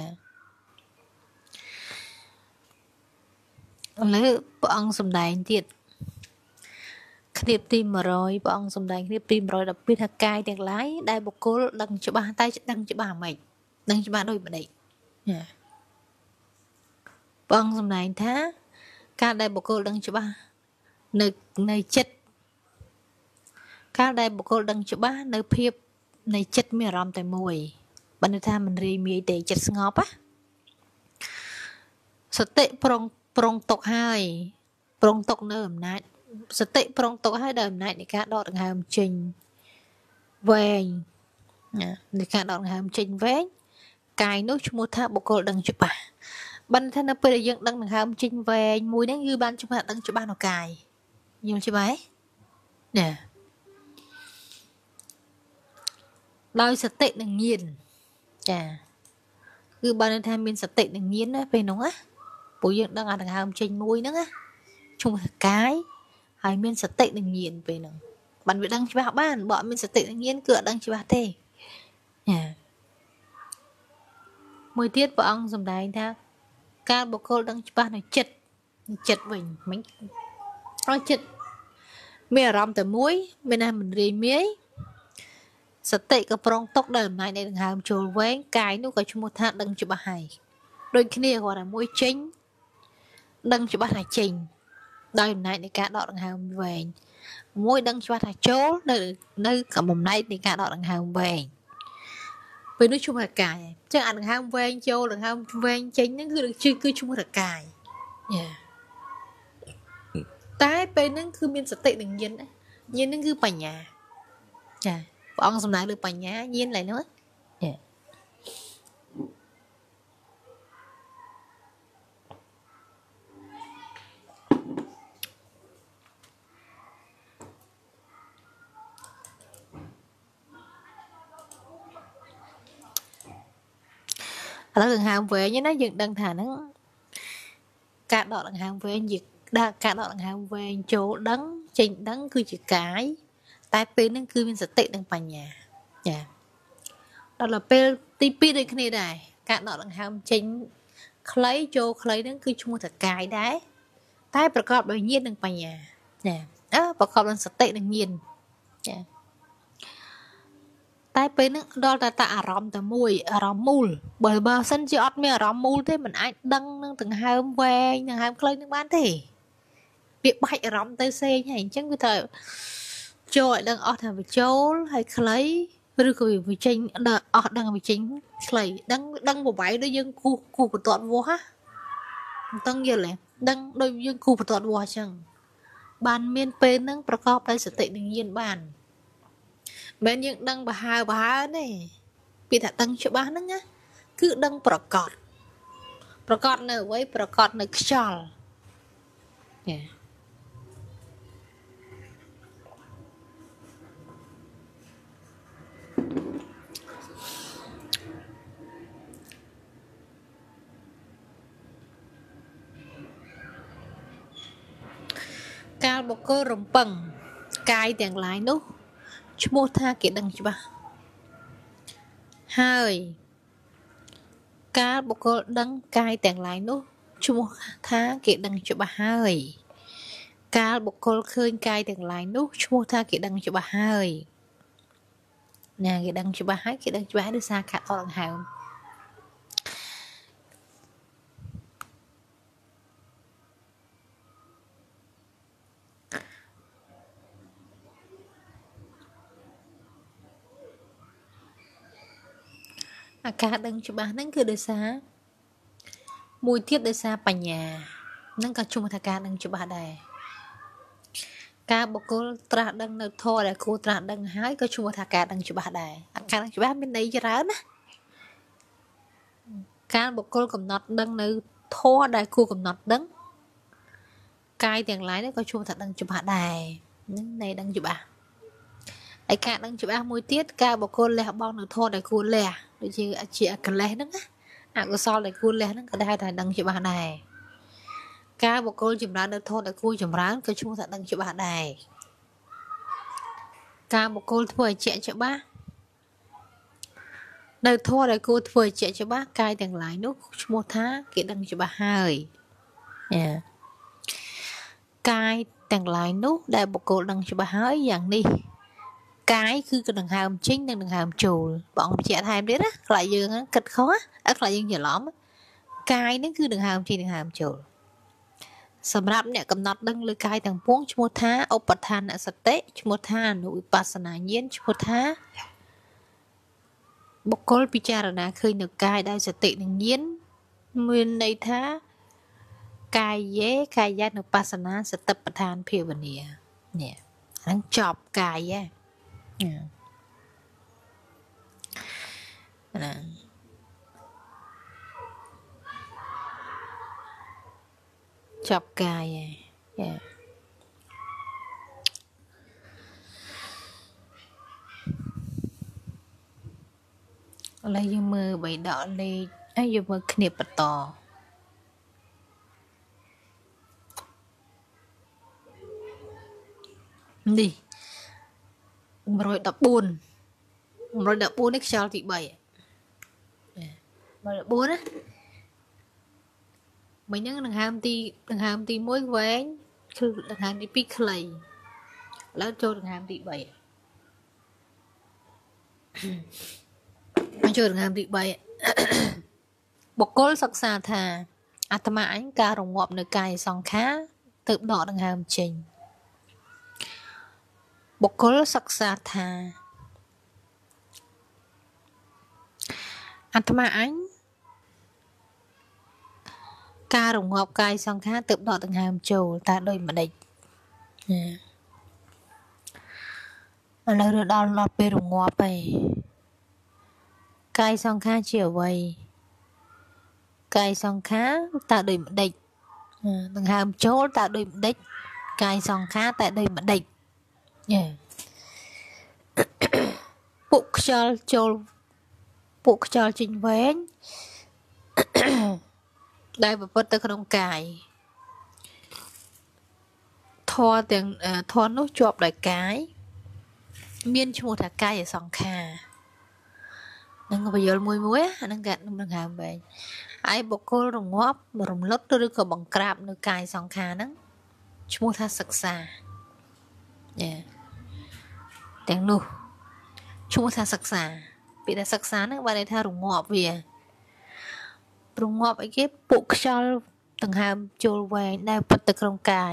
ឥឡូវព្រះអង្គសម្ដែងទៀតឃ្លាបទី100ព្រះអង្គសម្ដែងឃ្លាបទី112ថាកាយទាំងឡាយដែលបុគ្គលដឹងច្បាស់តែដឹងច្បាស់មិនដឹងច្បាស់ដូចម្ដេចព្រះអង្គសម្ដែងថាការដែលបុគ្គលដឹងច្បាស់នៅនៅចិត្តការដែលបុគ្គលដឹងច្បាស់នៅភាពនៃចិត្តមានអារម្មណ៍តែមួយបើន័យថាមិនរីមាយទេចិត្តស្ងប់ណាសតិប្រុងប្រុងទុកហើយប្រុងទុកនៅអំណាចសតិប្រុងទុកហើយដោយអំណាចនៃការដកដង្ហើមចេញវែងណានៃការដកដង្ហើមចេញវែងកាយនោះឈ្មោះថាបុគ្គលដឹងច្បាស់បើថានៅពេលដែលយើងដឹងដង្ហើមចេញវែងមួយហ្នឹងគឺបានច្បាស់ដឹងច្បាស់នៅកាយយល់ច្បាស់ទេណាដោយសតិនិងញាណចាគឺបើថាមានសតិនិងញាណណាពេលនោះណាពួកយើងដឹងអាដង្ហើមចេញមួយហ្នឹងណាឈ្មោះថាកាយហើយមានសតិនិងញាណពេលហ្នឹងបានវាដឹងច្បាស់បានបើអត់មានសតិនិងញាណគឺអត់ដឹងច្បាស់ទេចាមួយទៀតព្រះអង្គសម្ដែងថាការបុគ្គលដឹងច្បាស់នៅចិត្តចិត្តវិញមិនព្រោះចិត្តមានអារម្មណ៍តែមួយមានតែមិនរាយមាយសតិក៏ប្រុងទុកដោយអំណាចនៃដង្ហើមចូលវែងកាយនោះក៏ឈ្មោះថាដឹងច្បាស់ហើយដូចគ្នាគាត់ថាមួយចេញដឹងច្បាស់ថាចេញដោយអំណាចនៃការដកដង្ហើមវែងមួយដឹងច្បាស់ថាចូលនៅនៅកំណែកនៃការដកដង្ហើមវែងពេលនោះឈ្មោះថាកាយអញ្ចឹងអាដង្ហើមវែងចូលដង្ហើមវែងចេញហ្នឹងគឺគឺឈ្មោះថាកាយតែពេលហ្នឹងគឺមានសតិនិងញាណញាណហ្នឹងគឺបញ្ញាចាព្រះអង្គសំដៅលើបញ្ញាញាណឡើយនោះចា là đằng hàm về như nó dựng đằng thả nó cả đọ đằng hàm về dịch đa cả đọ đằng hàm về chỗ đắng trình đắng cứ chỉ cái tai pê nó cứ viên sạch tệ đằng bà nhà nhà đó là pê tivi đây cái này này cả đọ đằng hàm trình lấy chỗ lấy nó cứ chung một thật cái đấy taiประกอบ ដោយ nhiên និង បញ្ញា ចា អើ ប្រកប ដោយ សតិ និង ញាណ ចា តែ ពេល ហ្នឹង ដល់ តែ តា អារម្មណ៍ តែ មួយ អារម្មណ៍ មូល បើ បើ សិន ជា អត់ មាន អារម្មណ៍ មូល ទេ មិន អាច ដឹង នឹង ដង្ហើម វែង ដង្ហើម ខ្លី នឹង បាន ទេ វា បាច់ អារម្មណ៍ ទៅ ផ្សេង ហើយ អញ្ចឹង វា ត្រូវ ចូល ឲ្យ ដឹង អស់ ថា វា ចូល ហើយ ខ្លី ឬ ក៏ វា ចេញ អស់ ដឹង វា ចេញ ខ្លី ដឹង ដឹង ប្រវែង ដូច យើង គូ គូ បន្ទាត់ វាស់ ណា មិន ដឹង យល់ ទេ ដឹង ដូច យើង គូ បន្ទាត់ វាស់ អញ្ចឹង បាន មាន ពេល ហ្នឹង ប្រកប ដោយ សតិ និង ញាណ បាន មិន យើង ដឹង បើហើបើហើ ទេ ពី ថា ដឹង ច្បាស់ ហ្នឹង ណា គឺ ដឹង ប្រកប ប្រកប នៅ អ្វី ប្រកប នៅ ខ្យល់ ចា កាល បុគ្គល រំពឹង កាយ ទាំង ឡាយ នោះ ឈ្មោះ ថា គេ ដឹង ច្បាស់ ហើយ កាល បុគ្គល ដឹង កាយ ទាំង ឡាយ នោះ ឈ្មោះ ថា គេ ដឹង ច្បាស់ ហើយ កាល បុគ្គល ឃើញ កាយ ទាំង ឡាយ នោះ ឈ្មោះ ថា គេ ដឹង ច្បាស់ ហើយ ណា គេ ដឹង ច្បាស់ ហើយ គេ ដឹង ច្បាស់ ដោយ សារ ខាត់ អត់ ដង្ហើម អាការ ដឹង ច្បាស់ ហ្នឹង គឺ ដោយ សារ មួយ ទៀត ដោយ សារ បញ្ញា ហ្នឹង ក៏ ឈ្មោះ ថា ការ ដឹង ច្បាស់ ដែរ ការ បុគ្គល ត្រាស់ ដឹង នៅ ធម៌ ដែល គួរ ត្រាស់ ដឹង ហើយ ក៏ ឈ្មោះ ថា ការ ដឹង ច្បាស់ ដែរ អាការ ដឹង ច្បាស់ មាន ន័យ ច្រើន ណា ការ បុគ្គល កំណត់ ដឹង នៅ ធម៌ ដែល គួរ កំណត់ ដឹង កាយ ទាំង ឡាយ នោះ ក៏ ឈ្មោះ ថា ដឹង ច្បាស់ ដែរ ហ្នឹង ន័យ ដឹង ច្បាស់ ហើយ ការ ដឹង ច្បាស់ មួយ ទៀត ការ បុគ្គល លះបង់ នៅ ធម៌ ដែល គួរ លះ ដូច ជា ជា កិលេស ហ្នឹង ណា អកុសល ដែល គួរ លះ ហ្នឹង ក៏ ហៅ ថា ដឹង ច្បាស់ ដែរ ការ បុគ្គល ចម្រើន នៅ ធម៌ ដែល គួរ ចម្រើន ក៏ ឈ្មោះ ថា ដឹង ច្បាស់ ដែរ ការ បុគ្គល ធ្វើ ឲ្យ ជាក់ ច្បាស់ នៅ ធម៌ ដែល គួរ ធ្វើ ឲ្យ ជាក់ ច្បាស់ កាយ ទាំង ឡាយ នោះ ឈ្មោះ ថា គេ ដឹង ច្បាស់ ហើយ យ៉ា កាយ ទាំង ឡាយ នោះ ដែល បុគ្គល ដឹង ច្បាស់ ហើយ យ៉ាង នេះ កាយ គឺ ដង្ហើម ចេញ និង ដង្ហើម ចូល ព្រះអង្គ បញ្ជាក់ ថែម ទៀត ណា ខ្លាច យើង គិត ខុស ណា ខ្លាច យើង ច្រឡំ កាយ ហ្នឹង គឺ ដង្ហើម ចេញ ដង្ហើម ចូល សម្រាប់ អ្នក កំណត់ ដឹង លើ កាយ ទាំង ពួង ឈ្មោះ ថា ឧបដ្ឋាន សតិ ឈ្មោះ ថា អនុវិបស្សនា ញាណ ឈ្មោះ ថា បុគ្គល ពិចារណា ឃើញ នៅ កាយ ដោយ សតិ និង ញាណ មាន ន័យ ថា កាយេ កាយានុបស្សនា សតិប្បដ្ឋាន ភាវនា នេះ ហ្នឹង ចប់ កាយ ហ៎ ណា ចប់ កាយ ហើយ យ៉ា ឥឡូវ យើង មើល បី ដក លេខ ហើយ យើង មើល គ្នា បន្ត នេះ một trăm mười bốn một trăm mười bốn នេះ ខ្យល់ ទី 3 một trăm mười bốn ណា មិញ ហ្នឹង ដង្ហើម ទី ដង្ហើម ទី មួយ វែង គឺ ដង្ហើម ទី ពីរ ខ្លី ឥឡូវ ចូល ដង្ហើម ទី 3 ចូល ដង្ហើម ទី 3 បុគ្គល សិក្សា ថា អាត្មា អញ ការ រងាប់ នៅ កាយ សង្ខារ ទើប ដក ដង្ហើម ចេញ បុគ្គល សិក្សា ថា អាត្មា អញ ការ រងាប់ កាយ សង្ខារ ទើប ដក ដង្ហើម ចូល តើ ដូចម្ដេច ឥឡូវ ដល់ ដល់ ពេល រងាប់ ហើយ កាយ សង្ខារ ជា អ្វី កាយ សង្ខារ តើ ដូចម្ដេច ដង្ហើម ចូល តើ ដូចម្ដេច កាយ សង្ខារ តើ ដូចម្ដេច ពួក ខ្យល់ ចូល ពួក ខ្យល់ ចេញ វែងได้ประพฤติขนมกายทอแต่งทอนุจบโดยกายเมียนชมูถากายสองขานั่งก็ไปยลมวยมวยนั่งกัดนั่งหามไปไอ้บกโกลงงอบรมลดหรือก็บังกราบในกายสองขานั่งชมูถาศึกษาเนี่ยแต่งนู่ชมูถาศึกษาปีแต่ศึกษานั่งวันในท่ารงงอบเวียรงงอบไอ้เก็บปุกชอลต่างหามโจลไว้ได้ปฏิกรรมกาย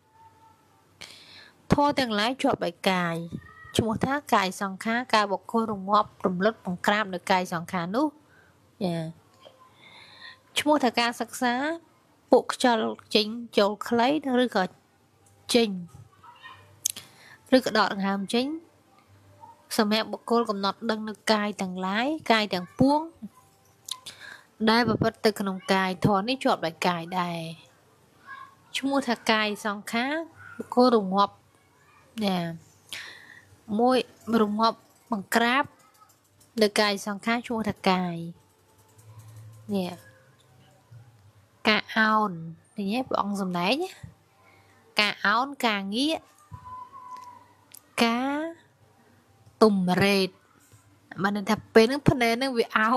ทอแต่งหลายจบใบกายชมูท่ากายสองขากายบกโครงงอบรมลดของกรามในกายสองขานู้เนี่ยชมูท่าการศึกษาปุกจอลจิงโจลคล้ายหรือก็จิงหรือก็ดอดหามจิงสมัยบกโคกำหนดดังในกายต่างหลายกายต่างป้วงได้ประพฤติขนมกายทอนี่จบใบกายได้ชมูท่ากายสองขาบกโครงงอบเนี่ยมวยรวมงบบังกราบเด็กกายสองข้างช่วงถักกายเนี่ยกาเอาอย่างเงี้ยบองสมไหนnhéกาเอากาเงี้ยกาตุ่มเรดมันจะเป็นนึงพนันนึงวิเอา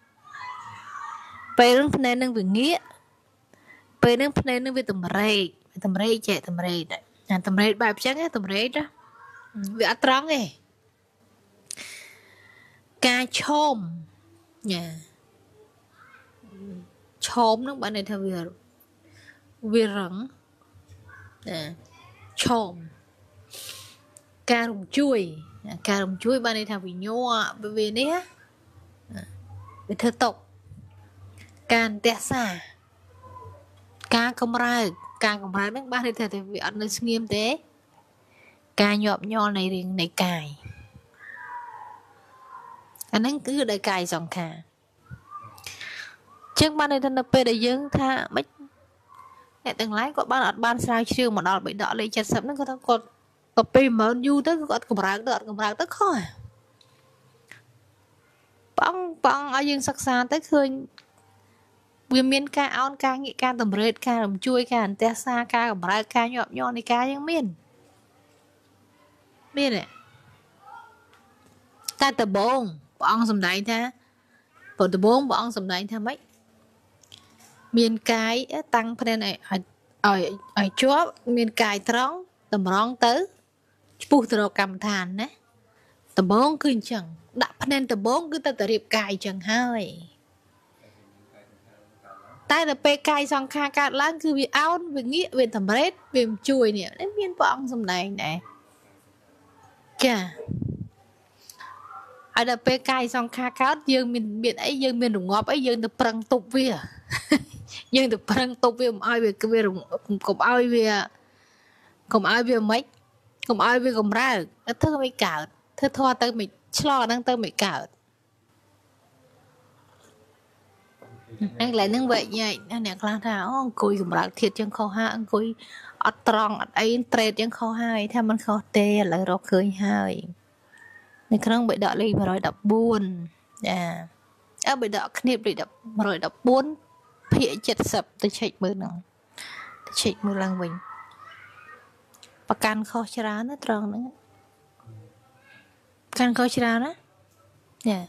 เป็นนึงพนันนึงวิเงี้ยเป็นนึงพนันนึงวิตุ่มเรดตุ่มเรดเจ๊ตุ่มเรดอ่ะตุ่มเรดแบบเช่นไงตุ่มเรดนะวิอัตรังไงกาชมเนี่ยชมนึกบ้านในทวีร์วิรังเนี่ยชมการุมช่วยการุมช่วยบ้านในทวีญัวบริเวณนี้เป็นเธอตกการเตะสาการกำไรการกำไรนึกบ้านในทวีอันนั้นเงียบเด้การหยอบย่อในเรียงในกายอันนั้นคือได้กายสองขาtrước ban này thân là p để dương tha mấy này từng lái có ban ở ban sao chưa mà đỏ bị đỏ lấy chặt sẫm nó có thằng còn có p mà du tới có cầm rác đợt cầm rác tới khó à băng băng ở dương sắc xa tới khơi viên miên ca áo ca nghị ca tầm rệt ca làm chui ca ăn te xa ca cầm rác ca nhọp nhọn này ca những miên miên này ta tờ bông bọn sầm đại tha bọn tờ bông bọn sầm đại tha mấy miền cái tăng phần này ở ở ở chỗ miền cái trống tầm rong tới phụ thuộc cầm thàn đấy tầm bông cứ chẳng đặt phần này tầm bông cứ ta tự điệp cài chẳng hay tay là pe cài xong kha cài láng cứ bị áo bị nghĩa bị tầm rết bị chui nè đến miền bọn sầm đại này chà ở đây pe cài xong kha cát dương miền miền ấy dương miền đồng ngọc ấy dương được prang tục vía dương được prang tục vía ai về cái vía cũng ai về cũng ai về mấy cũng ai về cũng ra thưa mấy cả thưa thoa tới mình lo đang tới mấy cả anh lại nâng vậy vậy anh nè lang thảo cùi cũng ra thiệt chân khâu ha cùi ở tròn ở ấy trệt chân khâu hai theo mình khâu tê lại rồi khơi hai nên khăn bị đọ lên rồi đập buồn à ở bị đọ knip bị đập rồi đập buồn phía chật sập tôi chạy mưa nào tôi chạy mưa lăng mình và can kho chả nó tròn nữa can kho chả đó nè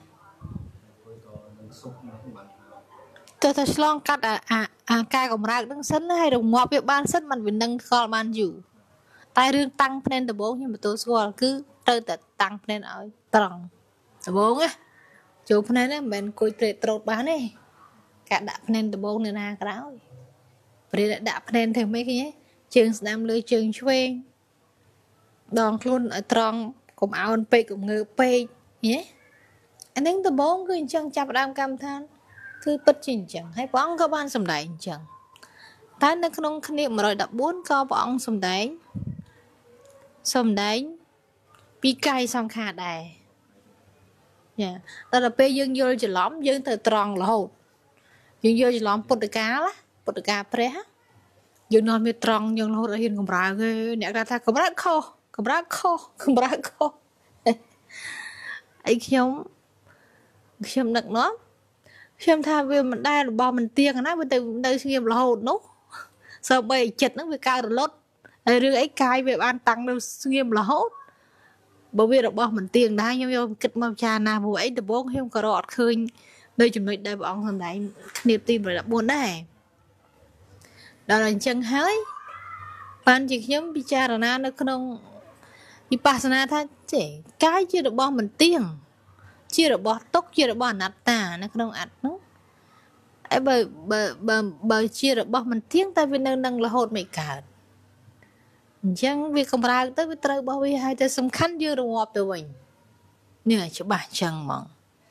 tôi tôi long cắt à à à ca của ra đứng sân hay đồng ngọc việc ban sân mình nâng kho ban dù tai riêng tăng lên từ bốn nhưng mà tôi xua cứ tới tận tăng lên ở tròn từ bốn á chụp lên á mình coi trệt trột bán này cả đạp lên từ bốn này na cái đó rồi đạp lên thì mấy cái nhé trường làm lưới trường chuyên đòn luôn ở tròn cùng áo pe cùng ngựa pe nhé anh đến từ bốn cứ chân chập đam cam than cứ bất chỉnh chẳng hay bóng có ban sầm đại chẳng thái nó không khné mà rồi đập bốn co bóng sầm đại sầm đại bị cay xong khá đài nha ta là pe dương vô chỉ lõm dương từ tròn là hột dương vô chỉ lõm bột cá lá bột cá pre dương non bị tròn dương hột ở hiền cầm ra ghê nè ra ta cầm ra khô cầm ra khô cầm ra khô ấy khiêm khiêm nặng nó xem tha vì mình đai là bò mình tiền nó bên từ nơi nghiệp là hồn nó sao bây chật nó bị cao rồi lót rư ấy cài về ban tăng đâu nghiệp là hốt bởi vì là bò mình tiền đai nhau nhau kịch màu trà nào vụ ấy từ bốn không có rọt khơi nơi chuẩn bị đây bọn thằng này niềm tin rồi là buồn đấy đó là chân hới bạn chỉ nhóm bị cha rồi na nó không bị pasana tha chỉ cái chưa được bò mình tiền chưa được bò tóc chưa được bò nát tà nó không ăn nó ấy bởi bởi bởi bởi chưa được bò mình tiền tại vì nâng nâng là hột mày cả chẳng vì không ra tới với trời bảo vì hai ta sum khăn chưa được ngọt từ mình nè cho bà chẳng mong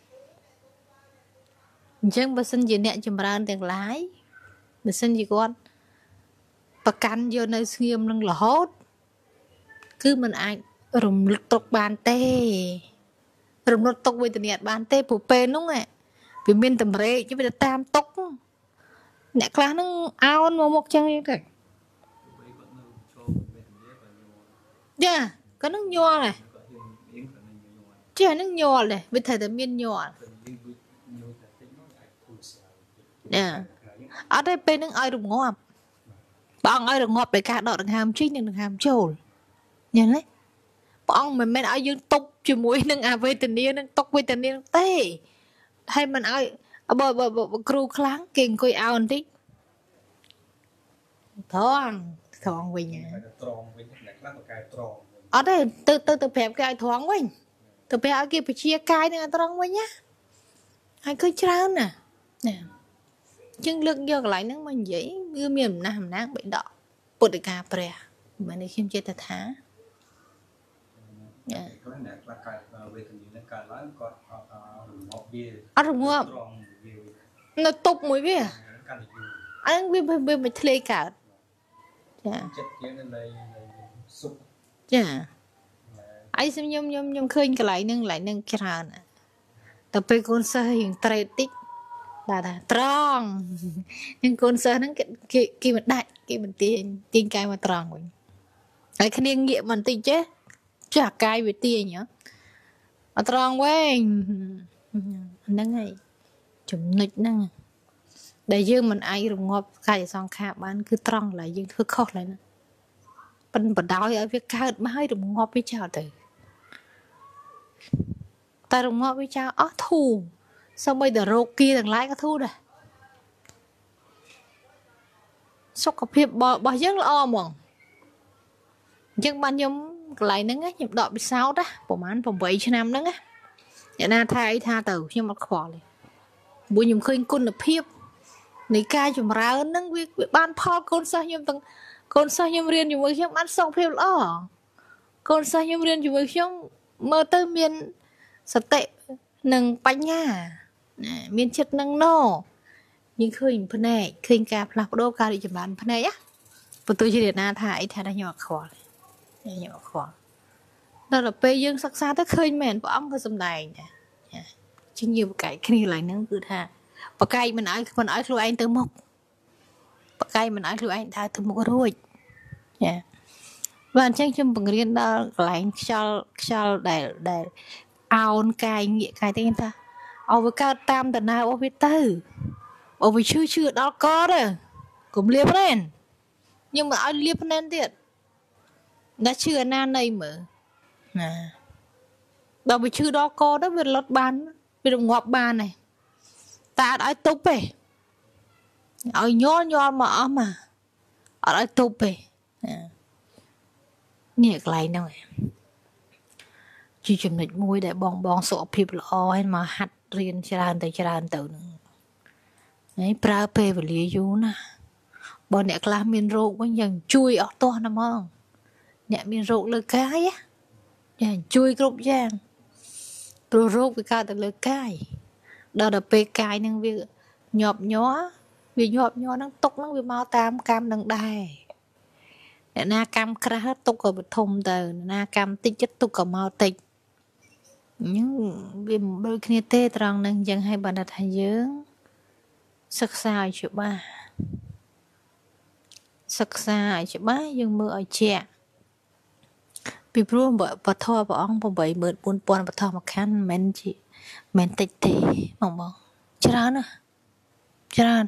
chẳng bà xin gì nè chùm ra tiền lái bà xin gì con bà canh vô nơi nghiêm nâng là hốt cứ mình ai rùm lực tộc bàn tê rùm lực tộc với tình nhật bàn tê phù bền đúng ạ vì mình tầm rê chứ bây giờ tam tộc nè khá nó ao mà một chân như thế dạ có nước nho này chứ nước nho này với thầy tầm miên nho nè ở đây bên nước ai rùm ngọt bọn ai rùm ngọt để cả đỏ đừng hàm trích đừng hàm trồn nhìn đấy bọn mình mới ai dương tục chỉ mũi nâng à về tình yêu nâng tóc về tình yêu tê hay mình ai bờ bờ bờ kêu kháng kinh coi ao tí thoáng thoáng về nhà ở đây từ từ từ phèm cái thoáng quanh từ phèm kia phải chia cái nữa thoáng quanh nhá ai cứ trao nè nè chân lưng vô lại nó mình dễ như miền nam nát bị đỏ bột được cà phê mà này khiêm chơi ta thá ở rừng ngọc nó tục mũi bia anh biết biết biết biết thề cả dạ dạ ai xem nhom nhom nhom khơi cái lại nâng lại nâng cái nào nè tập về con sơ hiện trai tích là là tròn nhưng con sơ nó cái cái mình đại cái mình tiền tiền cái mà tròn mình cái khả năng nghiệm mình tiền chứ chả cái về tiền nhở ở tròn quên nâng này chụp nịch nâng để dương mình ai rùng ngọt cái xong khá bán cứ tròn lại dương cứ khó lại nữa bên bật đói ở phía cao mà hơi rùng ngọt với chào từ ta rùng ngọt với chào ó thù xong bây giờ rô kia thằng lái có thu đây sốc cà phê bỏ bỏ rất là o mòn nhưng ban nhóm lại nâng á nhập đọ bị sao đó bộ mán phòng bảy cho năm nâng á vậy na thay tha từ nhưng mà khó này buổi nhung khơi côn là phép này ca chùm ra nâng việc ban phao côn sao nhưng tầng côn sao nhưng riêng chùm với khiêm ăn xong phép lo côn sao nhưng riêng chùm với khiêm mơ tơ miền sạch tệ nâng bánh nha miền chất nâng nô nhưng khơi phần này khơi cà phê đô ca đi chùm bán phần này á và tôi chỉ để na thay thay đã nhỏ khó nhỏ khó đó là bây giờ sắc xa tới khơi mền của ông có xâm này nè chứ nhiều cái cái này lại nâng cứ tha và cái mình nói mình nói luôn anh từ mốc và cái mình nói luôn anh tha từ mốc rồi nha và chắc trong bằng riêng đó lại cho cho để để ao cái nghĩa cái tên ta ao với cao tam tận nào ao với tư ao với chưa chưa đó có rồi cũng liệp lên nhưng mà ai liệp lên thiệt đã chưa nan này mở nè bà bị chưa đó có đó về lót bàn về đồng ngọt bàn này ta đã tục về ở nhó nhó mà ở mà ở đã tục về nhạc lại nào chỉ chùm nịch môi để bong bong sọ phịp lọ hay mà hạt riêng cho ra tới cho ra tới nữa đấy pra pe và lý du nè bọn nè là miền rô vẫn dần chui ở to nè mong nè miền rô lời cái á dần chui group giang rồi rô cái cao từ lời cái đó là pe cái nhưng việc nhọp nhó vì nhọp nhó nó tốc nó bị mau tam cam đằng đài nè na cam kra hết tốc ở bật thùng từ na cam tích chất tốc ở mau tích nhưng vì đôi khi tê tròn nâng dần hay bạn đặt hay dưỡng sắc sai chỗ ba sắc sai chỗ ba nhưng mưa ở trẻ bị buồn bởi bà thọ bà ông bà bảy mượn buồn buồn bà thọ mà khăn men chị men tịch tì mong mong ច្រើនណាច្រើន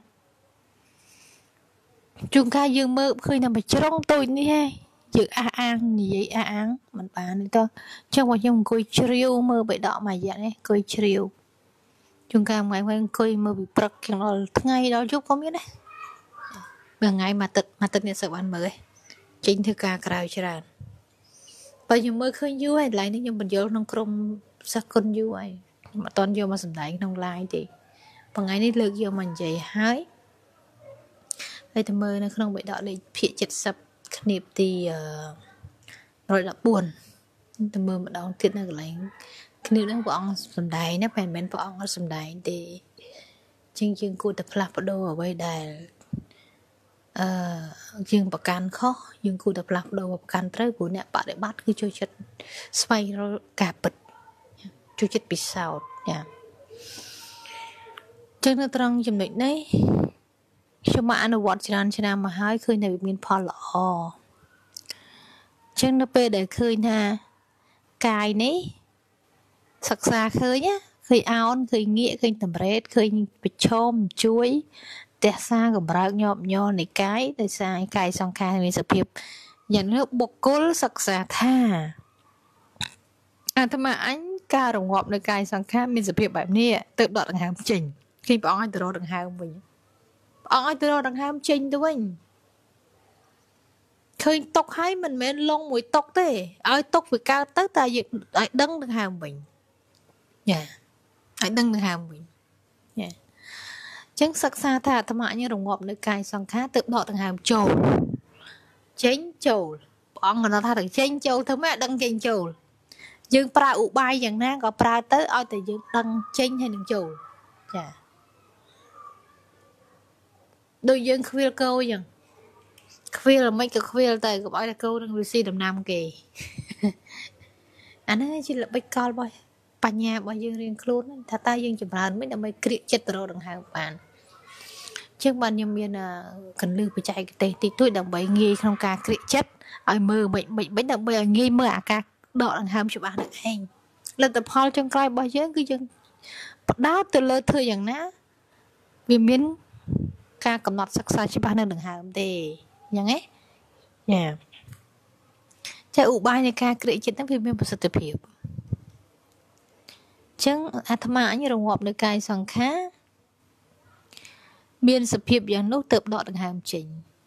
ជួនកាលយើងមើលឃើញតែមួយជ្រុងតូចនេះឯងយើងអះអាងនិយាយអះអាងមិនបានទេតោះចឹងបើខ្ញុំអង្គុយជ្រាវមើលបិដកមួយរយៈនេះអង្គុយជ្រាវជួនកាលថ្ងៃៗអង្គុយមើលពីព្រឹកដល់ថ្ងៃដល់យប់ក៏មានដែរបើថ្ងៃមួយទឹកមួយទឹកនេះសឹកបានមើលឯងចេញធ្វើការក្រៅច្រើនបើខ្ញុំមើលឃើញយូរហើយកន្លែងនេះខ្ញុំបញ្យល់ក្នុងក្រុមសិស្សគុណយូរហើយខ្ញុំអត់តន់យកមកសម្ដែងក្នុង live ទេថ្ងៃនេះលើកយកមកនិយាយហើយហើយទៅមើលនៅក្នុងបិដកលេខភាគ70คณิបទីmột trăm mười bốnទៅមើលម្ដងទៀតនៅកន្លែងคณิបហ្នឹងព្រះអង្គសម្ដែងណាមិនមែនព្រះអង្គអត់សម្ដែងទេជាងយើងគួរតែផ្លាស់ប្ដូរអ្វីដែលអឺយើងប្រកាន់ខុសយើងគួរតែផ្លាស់ប្ដូរប្រកាន់ត្រូវព្រោះអ្នកបដិបត្តិគឺចូលចិត្តស្វែងរកការពិតចូលចិត្តពិសោធន៍ចាចឹងនៅត្រង់ចំណុចនេះខ្ញុំមកអនុវត្តច្រើនឆ្នាំមកហើយឃើញតែវាមានផលល្អចឹងនៅពេលដែលឃើញថាកាយនេះសិក្សាឃើញណាឃើញអោនឃើញងាកឃើញតម្រេតឃើញប្រឈមជួយទះសាកម្រើកញាប់ញ័រនៃកាយដោយសារកាយសង្ខារមានសភាពយ៉ាងនេះបុគ្គលសិក្សាថាអាត្មាអញការរងាប់នៅកាយសង្ខារមានសភាពបែបនេះទៅដកដង្ហើមចេញឃើញព្រះអង្គឲ្យទៅរកដង្ហើមវិញព្រះអង្គឲ្យទៅរកដង្ហើមចេញទៅវិញឃើញຕົកហើយមិនមែនលងមួយຕົកទេឲ្យຕົកវាកើតទៅតែយើងឲ្យដឹងដង្ហើមវិញចាឲ្យដឹងដង្ហើមវិញចាចឹងសិក្សាថាអាត្មាញរងាប់នៅកាយសង្ខារទៅដកដង្ហើមចូលចេញចូលព្រះអង្គគាត់ថាទៅចេញចូលធ្វើម៉េចដឹងចេញចូលយើងប្រើឧបាយយ៉ាងណាក៏ប្រើទៅឲ្យតែយើងដឹងចេញហើយនឹងចូលចាដូចយើងខ្វៀលគោអញ្ចឹងខ្វៀលមិនក៏ខ្វៀលទៅកុំឲ្យតែគោនឹងវាស៊ីដំណាំគេអានេះជាល្បិចកលរបស់បញ្ញារបស់យើងរៀងខ្លួនថាតើយើងចម្រើនមិនដើម្បីក្រៀកចិត្តទៅរកដង្ហើមបានជាងបានខ្ញុំមានកន្លឹះបច្ចេកទេសតិចតួចដើម្បីងាយក្នុងការក្រៀកចិត្តឲ្យមើលមិនមិនមិនដើម្បីឲ្យងាយមើលអាការដកដង្ហើមច្បាស់នឹងឯងលទ្ធផលចុងក្រោយរបស់យើងគឺយើងផ្ដោតទៅលើធ្វើយ៉ាងណាវាមានការកំណត់សិក្សាច្បាស់នៅដង្ហើមទេអញ្ចឹងហ៎ចាចាឧបាយនៃការក្រៀកចិត្តហ្នឹងវាមានប្រសិទ្ធភាពអញ្ចឹងអាត្មាអញរងាប់នៅកាយសង្ខារមានសភាពយ៉ាងនោះទៅដកដង្ហើមចេញ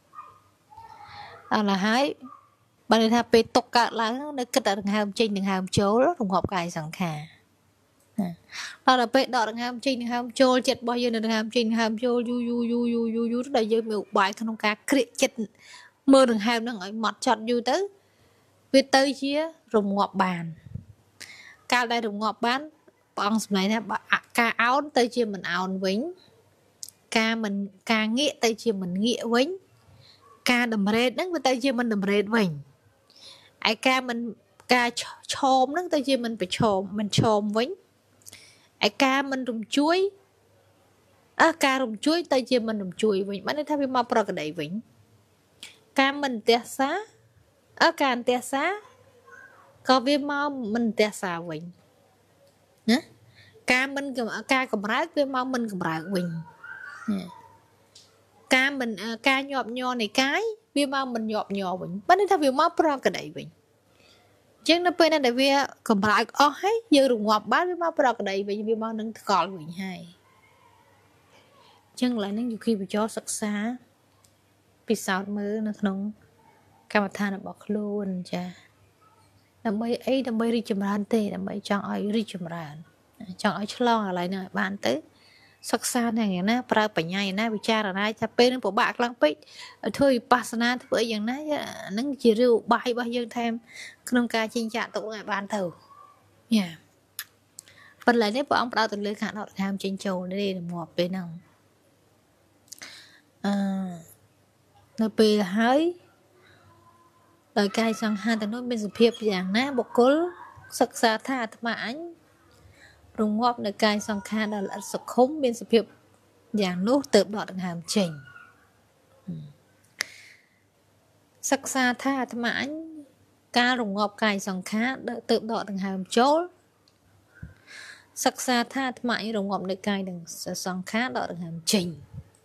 ដល់ហើយបើន័យថាពេលຕົកកើតឡើងនៅគិតតែដង្ហើមចេញដង្ហើមចូលរងាប់កាយសង្ខារណាដល់ពេលដកដង្ហើមចេញដង្ហើមចូលចិត្តរបស់យើងនៅដង្ហើមចេញដង្ហើមចូលយូយូយូយូយូយូដល់យើងមានឧបាយក្នុងការក្រៀកចិត្តមើលដង្ហើមហ្នឹងឲ្យម៉ត់ចត់យូរទៅវាទៅជារងាប់បានកាលដែលរងាប់បានព្រះអង្គសម្ដែងថាការអោនទៅជាមិនអោនវិញការមិនការងាកទៅជាមិនងាកវិញការតម្រេតហ្នឹងវាទៅជាមិនតម្រេតវិញឯការមិនការឆោមហ្នឹងទៅជាមិនប្រឈមមិនឆោមវិញឯការមិនរំជួយអើការរំជួយទៅជាមិនរំជួយវិញបានន័យថាវាមកប្រកដីវិញការមិនទះសាអើការអន្តះសាក៏វាមកមិនទះសាវិញណាការមិនការកម្រើកវាមកមិនកម្រើកវិញការមិនការញាប់ញ័រនៃកាយវាមកមិនញាប់ញ័រវិញបានន័យថាវាមកប្រកដីវិញអញ្ចឹងនៅពេលណាដែលវាកម្រើកអស់ហើយយើងរងាប់បានវាមកប្រកដីវិញវាមកនឹងថ្កល់វិញហើយអញ្ចឹងឡើយនឹងយុគីបច្ចរសិក្សាពិសោធន៍មើលនៅក្នុងកម្មដ្ឋានរបស់ខ្លួនចាដើម្បីអីដើម្បីរីកចម្រើនទេដើម្បីចង់ឲ្យរីកចម្រើនចង់ឲ្យឆ្លងកន្លែងហ្នឹងឲ្យបានទៅសិក្សាយ៉ាងណាប្រើបញ្ញាយ៉ាងណាវិចារណាថាពេលនឹងពិបាកខ្លាំងពេកធ្វើវិបស្សនាធ្វើអីយ៉ាងណាហ្នឹងជារឿងឧបាយរបស់យើងថែមក្នុងការចិញ្ចាក់ទុកឲ្យបានទៅយ៉ាប៉ុន្តែនេះព្រះអង្គផ្ដោតទៅលើខាងដកដង្ហើមចេញចូលនេះងាប់ពេលហ្នឹងអឺនៅពេលហើយដោយកាយសង្ខារទាំងនោះមានសភាពយ៉ាងណាបុគ្គលសិក្សាថាអាត្មាអញរងាប់នៅកាយសង្ខារដែលល្អិតសុខុមមានសភាពយ៉ាងនោះទៅដកដង្ហើមចេញសិក្សាថាអាត្មាអញការរងាប់កាយសង្ខារទៅដកដង្ហើមចូល sắc xa tha thma ấy rồng ngọc nơi cai đừng song khá đó đừng hàm trình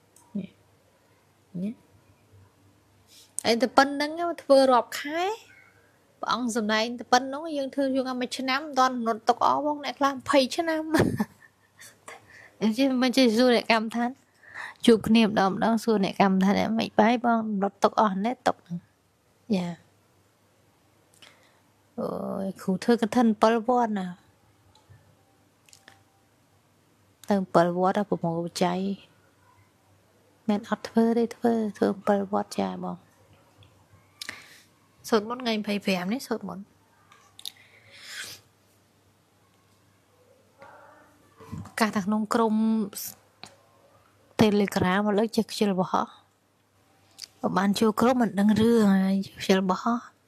nhé ấy tập phân nắng vừa rọp khai ông dùm này tập phân nó dương thư dương âm mấy năm toàn nó tộc ó bông này làm phây chứ năm chứ mình chỉ du để cảm thán chụp niệm đom đang du để cảm thán em mấy bái bông nó tộc ó nét tộc dạ ôi khủ thư cái thân bol bol nào tầng bol bol đã một một trái men ọt thơ đây thơ thơ bol bol trái bông sốt một ngày phải phèm đấy sốt một cả thằng nông crom telegram mà lấy chắc chưa bỏ bạn chưa crom mình đang rưa chưa bỏ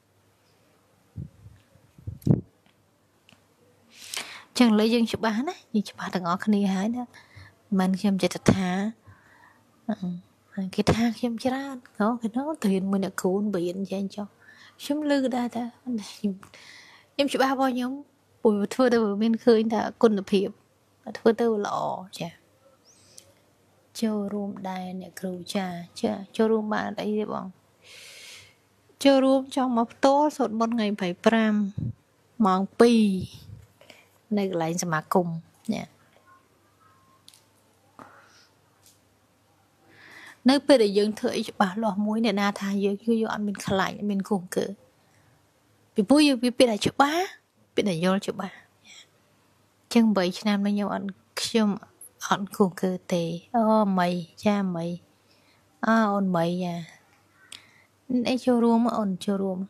chẳng lấy dân chụp bán á nhưng chụp bán thằng ngõ khani hái đó mình xem chạy thật thà cái thang xem chứ ra nó cái nó tiền mình đã cứu biển cho anh cho chúng lư đa ta em chụp ba bao nhiêu buổi thưa đâu bên khơi đã quân lập hiệp thưa đâu lọ chả cho room đài nè cứu cha cha cho room bạn đấy đi bọn cho room trong một tô sốt một ngày phải pram mong pi này lại sẽ mà cùng nha nơi bây giờ dân thử bà lò muối này na thà giờ cứ giờ anh mình khai lại mình cùng cử bị bùi giờ bị bây chụp bá bây giờ vô chụp bá chân bảy năm nay nhau anh xem anh cùng cử tề ô mày cha mày à ôn mày nha ấy cho room ôn cho room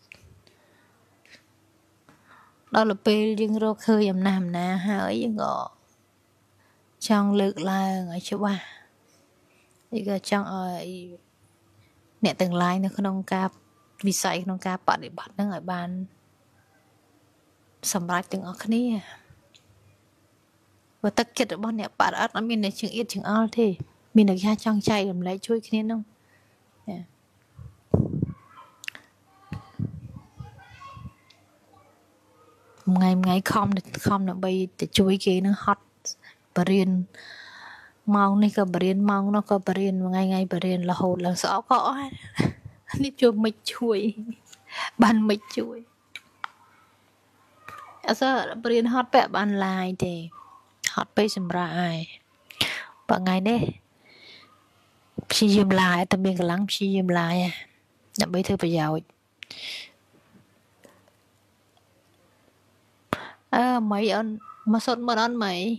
đó là pe dân rô khơi em nam nè ha ở dân ngọ trong lực là người chụp bá thì cái trong ở nè từng like nó không cap vì sai không cap bạn để bắt nó ở bàn sầm rách từng ở cái này và tất cả bọn nè bạn ở nó mình này chừng ít chừng ao thì mình được ra trong chạy làm lấy chui cái này không ngày ngày không không là bay để chui cái nó hot bền mong này có bền mong nó có bền ngày ngày bền là hột là rõ có đi chua mịch chui bàn mịch chui sao bền hot bẹ bàn lại thì hot bay xem ra ai và ngày đấy khi dìm lại tầm biên cái lắng khi dìm lại đã bây thư bây giờ à mấy anh mà sốt mà ăn mấy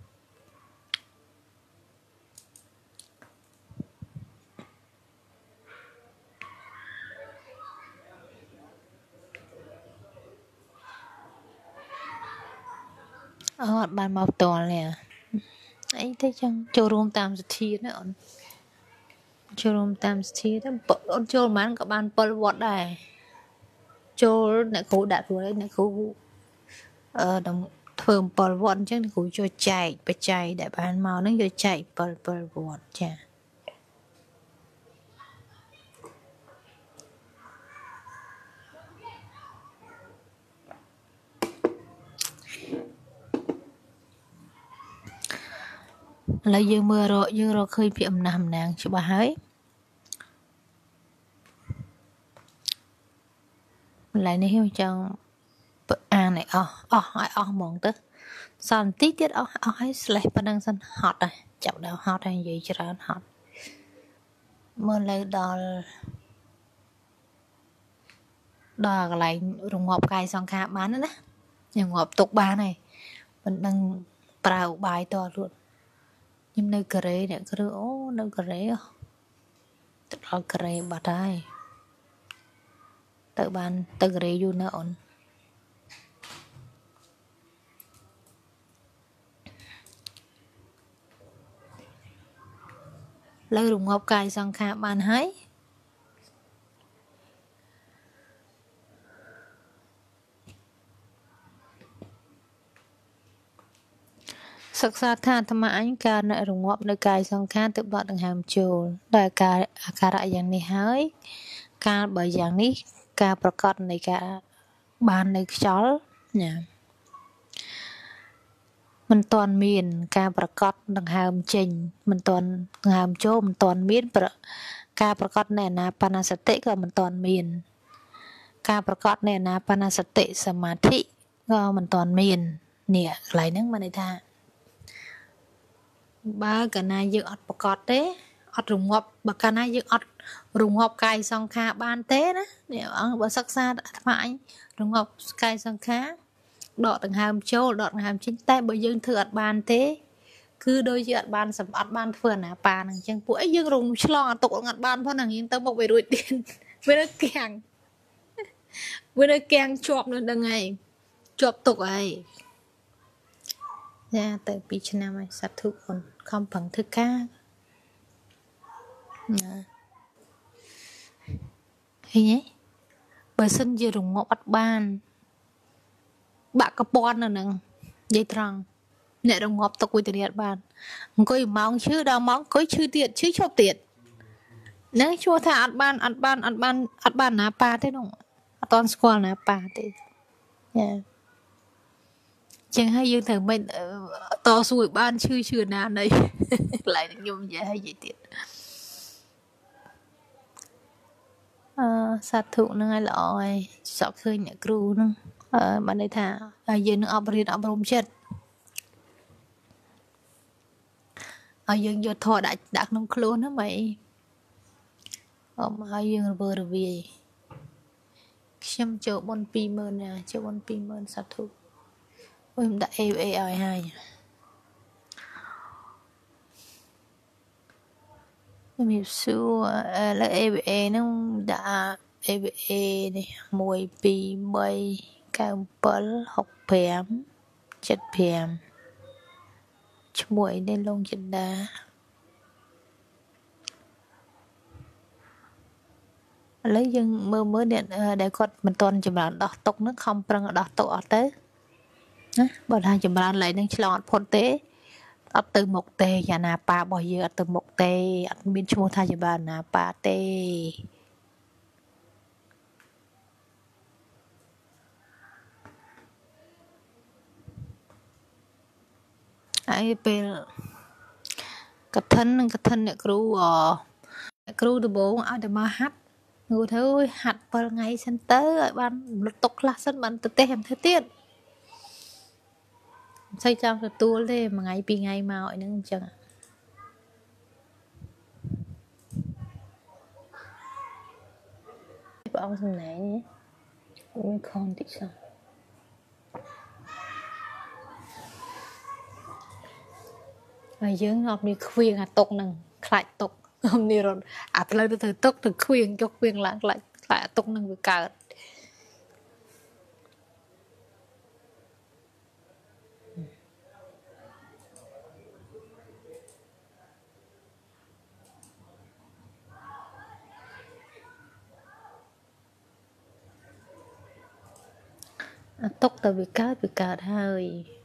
ờ bàn mọc toàn nè ấy thế chăng cho room tam thi nữa cho room tam thi đó bọn cho mán các bạn bol vọt này cho nè khu đạt rồi đấy nè khu ờ đồng thường bol vọt chứ khu cho chạy phải chạy để bàn màu nó cho chạy bol bol vọt chả lấy dương mưa rồi dương rồi khơi phiệm nằm nàng cho bà hái lại này hiểu chăng à này ờ ờ ai ờ mong tới xong tí tiết ờ ờ hay lại bắt đang sân hot này chậu đầu hot hay gì cho ra hot mưa lấy đò đò lại rùng ngọc cài xong khá bán nữa nè nhưng ngọc tục ba này mình đang bảo bài to luôn nhưng nơi cờ rê này cờ rê ô nơi cờ rê tự lo cờ rê bà trai tự bàn tự cờ rê vô nợ lấy rùng ngọc cài xong khá bán hái sắc xa tha thầm anh ca nợ rùng ngọc nơi cài xong khá tự bọt đằng hàm chồn đại ca ca đại dạng này hái ca bởi dạng này caประกอบในการបាននៅខ្យល់ណា mình toàn miền caประกอบđằng hàm trình mình toàn đằng hàm châu mình toàn miền caประกอบnày là panasateก็mình toàn miền ការប្រកបនៃអាណាបនសតិសមាធិក៏មិនទាន់មាននេះកន្លែងហ្នឹងមានន័យថាបើកាលណាយើងអត់ប្រកបទេអត់រងាប់បើកាលណាយើងអត់រងាប់កាយសង្ខារបានទេណានេះអង្គបើសិក្សាអាត្មាអញរងាប់កាយសង្ខារដកដង្ហើមចូលដកដង្ហើមចេញតែបើយើងធ្វើអត់បានទេគឺដូចជាអត់បានសម្បត្តិបានធ្វើអាណាប៉ាហ្នឹងអញ្ចឹងពួកអីយើងរងឆ្លងអត់ទុកអត់បានផងហ្នឹងយើងទៅមកវារួចទៀតវានៅគាំងវានៅគាំងជាប់នៅហ្នឹងហើយជាប់ទុកហើយចាទៅពីរឆ្នាំហើយសាធុអូនខំប្រឹងធ្វើការណាឃើញទេបើសិនជារងាប់អត់បានបាក់កពន់នៅហ្នឹងនិយាយត្រង់អ្នករងាប់ទុកវិទ្យាអត់បានអង្គុយម៉ោងឈឺដល់ម៉ោងអង្គុយឈឺទៀតឈឺឈប់ទៀតហ្នឹងជួថាអត់បានអត់បានអត់បានអត់បានណាប៉ាទេនោះអត់តន់ស្គាល់ណាប៉ាទេចាចឹងហើយយើងត្រូវមិនតស៊ូឲ្យបានឈឺឈឺណានៃកន្លែងខ្ញុំនិយាយឲ្យនិយាយទៀតអឺសាធុហ្នឹងឲ្យល្អហើយសក់ឃើញអ្នកគ្រូហ្នឹងអឺបានន័យថាយើងនឹងអប់រៀនអប់រំចិត្តឲ្យយើងយកធម៌ដាក់ដាក់ក្នុងខ្លួនហ្នឹងហ្មងអមឲ្យយើងរវើរវាយខ្ញុំចូលបុណ្យពីរម៉ឺនណាចូលបុណ្យពីរម៉ឺនសាធុអូយខ្ញុំដាក់ a អ ឲ្យហើយខ្ញុំមានសួរលើ a ហ្នឹងដាក់ a នេះមួយពីរបីកៅbảyហុកប្រាំ칠ប្រាំឈ្មោះអីនេះលងចិន្តាឥឡូវយើងមើលមើលអ្នកដែលគាត់មិនទាន់ចម្រើនដោះតុកហ្នឹងខំប្រឹងដោះតុកអត់ទៅណាបើថាចម្រើនឡើយនឹងឆ្លងអត់ផុតទេអត់ទៅមុខទេអាណាប៉ារបស់យើងអត់ទៅមុខទេអត់មានឈ្មោះថាចម្រើនអាណាប៉ាទេហើយពេលកឋិននិងកឋិនអ្នកគ្រូអអ្នកគ្រូដំបងឲ្យតែមកហាត់ងូទៅហាត់bảyថ្ងៃសិនទៅឲ្យបានលុតទុកខ្លះសិនបានទៅទេខ្ញុំធ្វើទៀតមិនសូវចង់ទទួលទេមួយថ្ងៃពីរថ្ងៃមកអីហ្នឹងអញ្ចឹងព្រះអង្គសំណែងមានខនតិចសោះហើយយើងអត់មានខ្វៀងអាតុកហ្នឹងខ្លាចតុកអមនេះរត់អាផ្លូវទៅទៅតុកទៅខ្វៀងចុះខ្វៀងឡើងខ្លាចខ្លាចអាតុកហ្នឹងវាកើតអាតុកទៅវាកើតវាកើតហើយ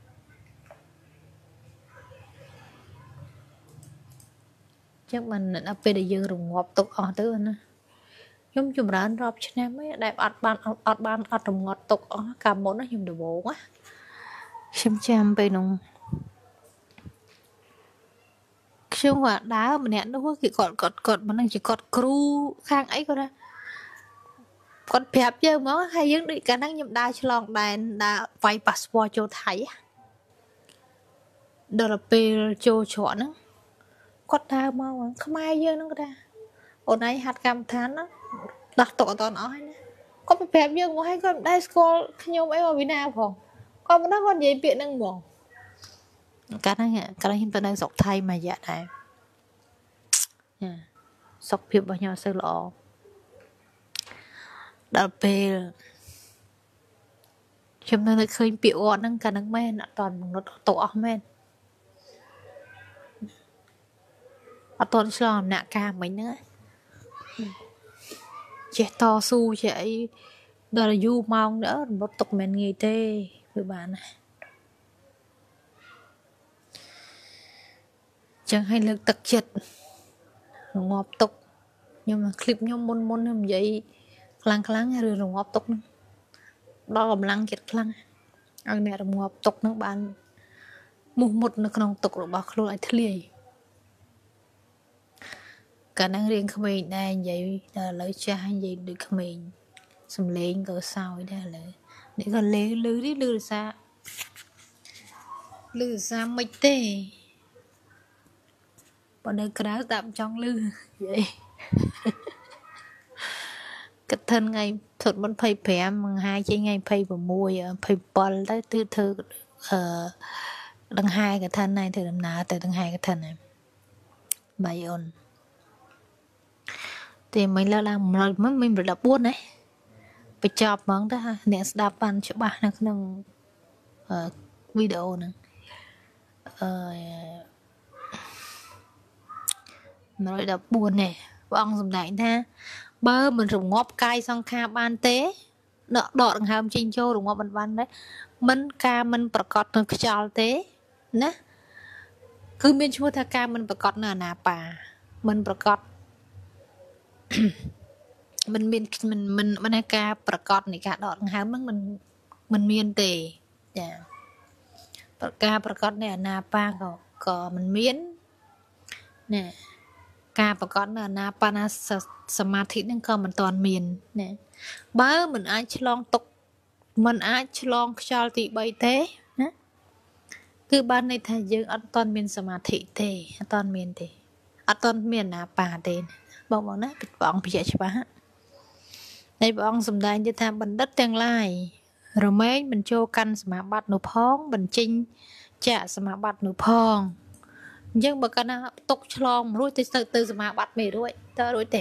ចឹងបានដល់ពេលដែលយើងរងាប់ទុកអស់ទៅណាខ្ញុំចម្រើនរាប់ឆ្នាំហើយដែលអត់បានអត់បានអត់រងាត់ទុកអស់កាលមុនណាខ្ញុំដំបងណាខ្ញុំចាំពេលនោះខ្ញុំក៏ដើរម្នាក់នោះគេគាត់គាត់គាត់មិនដឹងជាគាត់គ្រូខាងអីគាត់ថាគាត់ប្រាប់យើងមកហើយយើងដូចកាលហ្នឹងខ្ញុំដើរឆ្លងដែនដើរវាយប៉ាសពតចូលថៃដល់ពេលចូលច្រកហ្នឹងគាត់ដើរមកខ្មែរយើងហ្នឹងគាត់ថាអូនឯងហាត់កម្មដ្ឋានណាដោះតុកអត់តអស់ហើយណាគាត់ប្រាប់យើងមកឲ្យគាត់មិនដែរស្គាល់ខ្ញុំអីមកពីណាផងគាត់មិនដឹងគាត់និយាយពាក្យហ្នឹងហ្មងកាលហ្នឹងកាលខ្ញុំទៅនៅស្រុកថៃមួយរយៈដែរចាសុខភាពរបស់ខ្ញុំអត់សូវល្អដល់ពេលខ្ញុំនៅឃើញពាក្យអត់ហ្នឹងកាលហ្នឹងមែនអត់តមនុษย์តុកអស់មែនអត់តន់ឆ្លងដំណាក់កាលមិញហ្នឹងចេះតស៊ូចេះអីដល់យូរម៉ោងទៅរំលត់ទុកមិនងាយទេវាបានណាចឹងឲ្យលើកទឹកចិត្តរងាប់ទុកខ្ញុំឃ្លីបខ្ញុំមុនមុនខ្ញុំនិយាយខ្លាំងខ្លាំងរឿងរងាប់ទុកហ្នឹងដល់កម្លាំងចិត្តខ្លាំងឲ្យអ្នករងាប់ទុកហ្នឹងបាន mù một nó không tục rồi bác luôn ai thề cả năng riêng không mình đây vậy là lấy cha vậy được không mình xùm lên cỡ sao đây là để còn lấy lư đi lư xa lư xa mấy tê bọn đây cái tạm trong lư vậy cái thân ngày thuật vẫn phải phê mà hai chơi ngày phải vào mùi phải bol tới tư thư ờ đằng hai cái thân này thì làm nào từ đằng hai cái thân này bài ôn thì mình là làm rồi mình phải đọc buồn đấy phải chọc món đó ha nè đạp bàn cho bạn nó không uh, video nè uh, nói đọc buồn nè bọn dùng đại tha bơ mình dùng ngóp cay xong kha ban tế đọ đọ đằng hàm chinh châu đúng ngóp ban ban đấy mình ca mình bật cọt được chào tế nè cứ miên chua tha ca mình bật cọt nè nà bà mình bật cọt mình miên mình mình mình hay ca bật cọt này cả đọ đằng hàm mình mình mình miên tề dạ bật ca bật cọt nè nà bà có có mình miên nè ca bật cọt nè nà bà naสมาธินั่นก็มันตอนเมียนเนี่ยบ้ามันอาจฉลองตกมันอาจฉลองชาติใบเต้นะคือบ้านในไทยยังอันตอนเมียนสมาธิเต้ตอนเมียนเต้อันตอนเมียนนาป่าเต้บอกบอกนะปิดบ้องพิจารณาในบ้องสมได้จะทำบันดัดแตงลายเราไม่มันโจกันสมาบัติหนูพ้องบันจริงจะสมาบัติหนูพ้องยังบอกกันนะตกฉลองรู้จะตื่นสมาบัติไม่ด้วยเธอด้วยเต้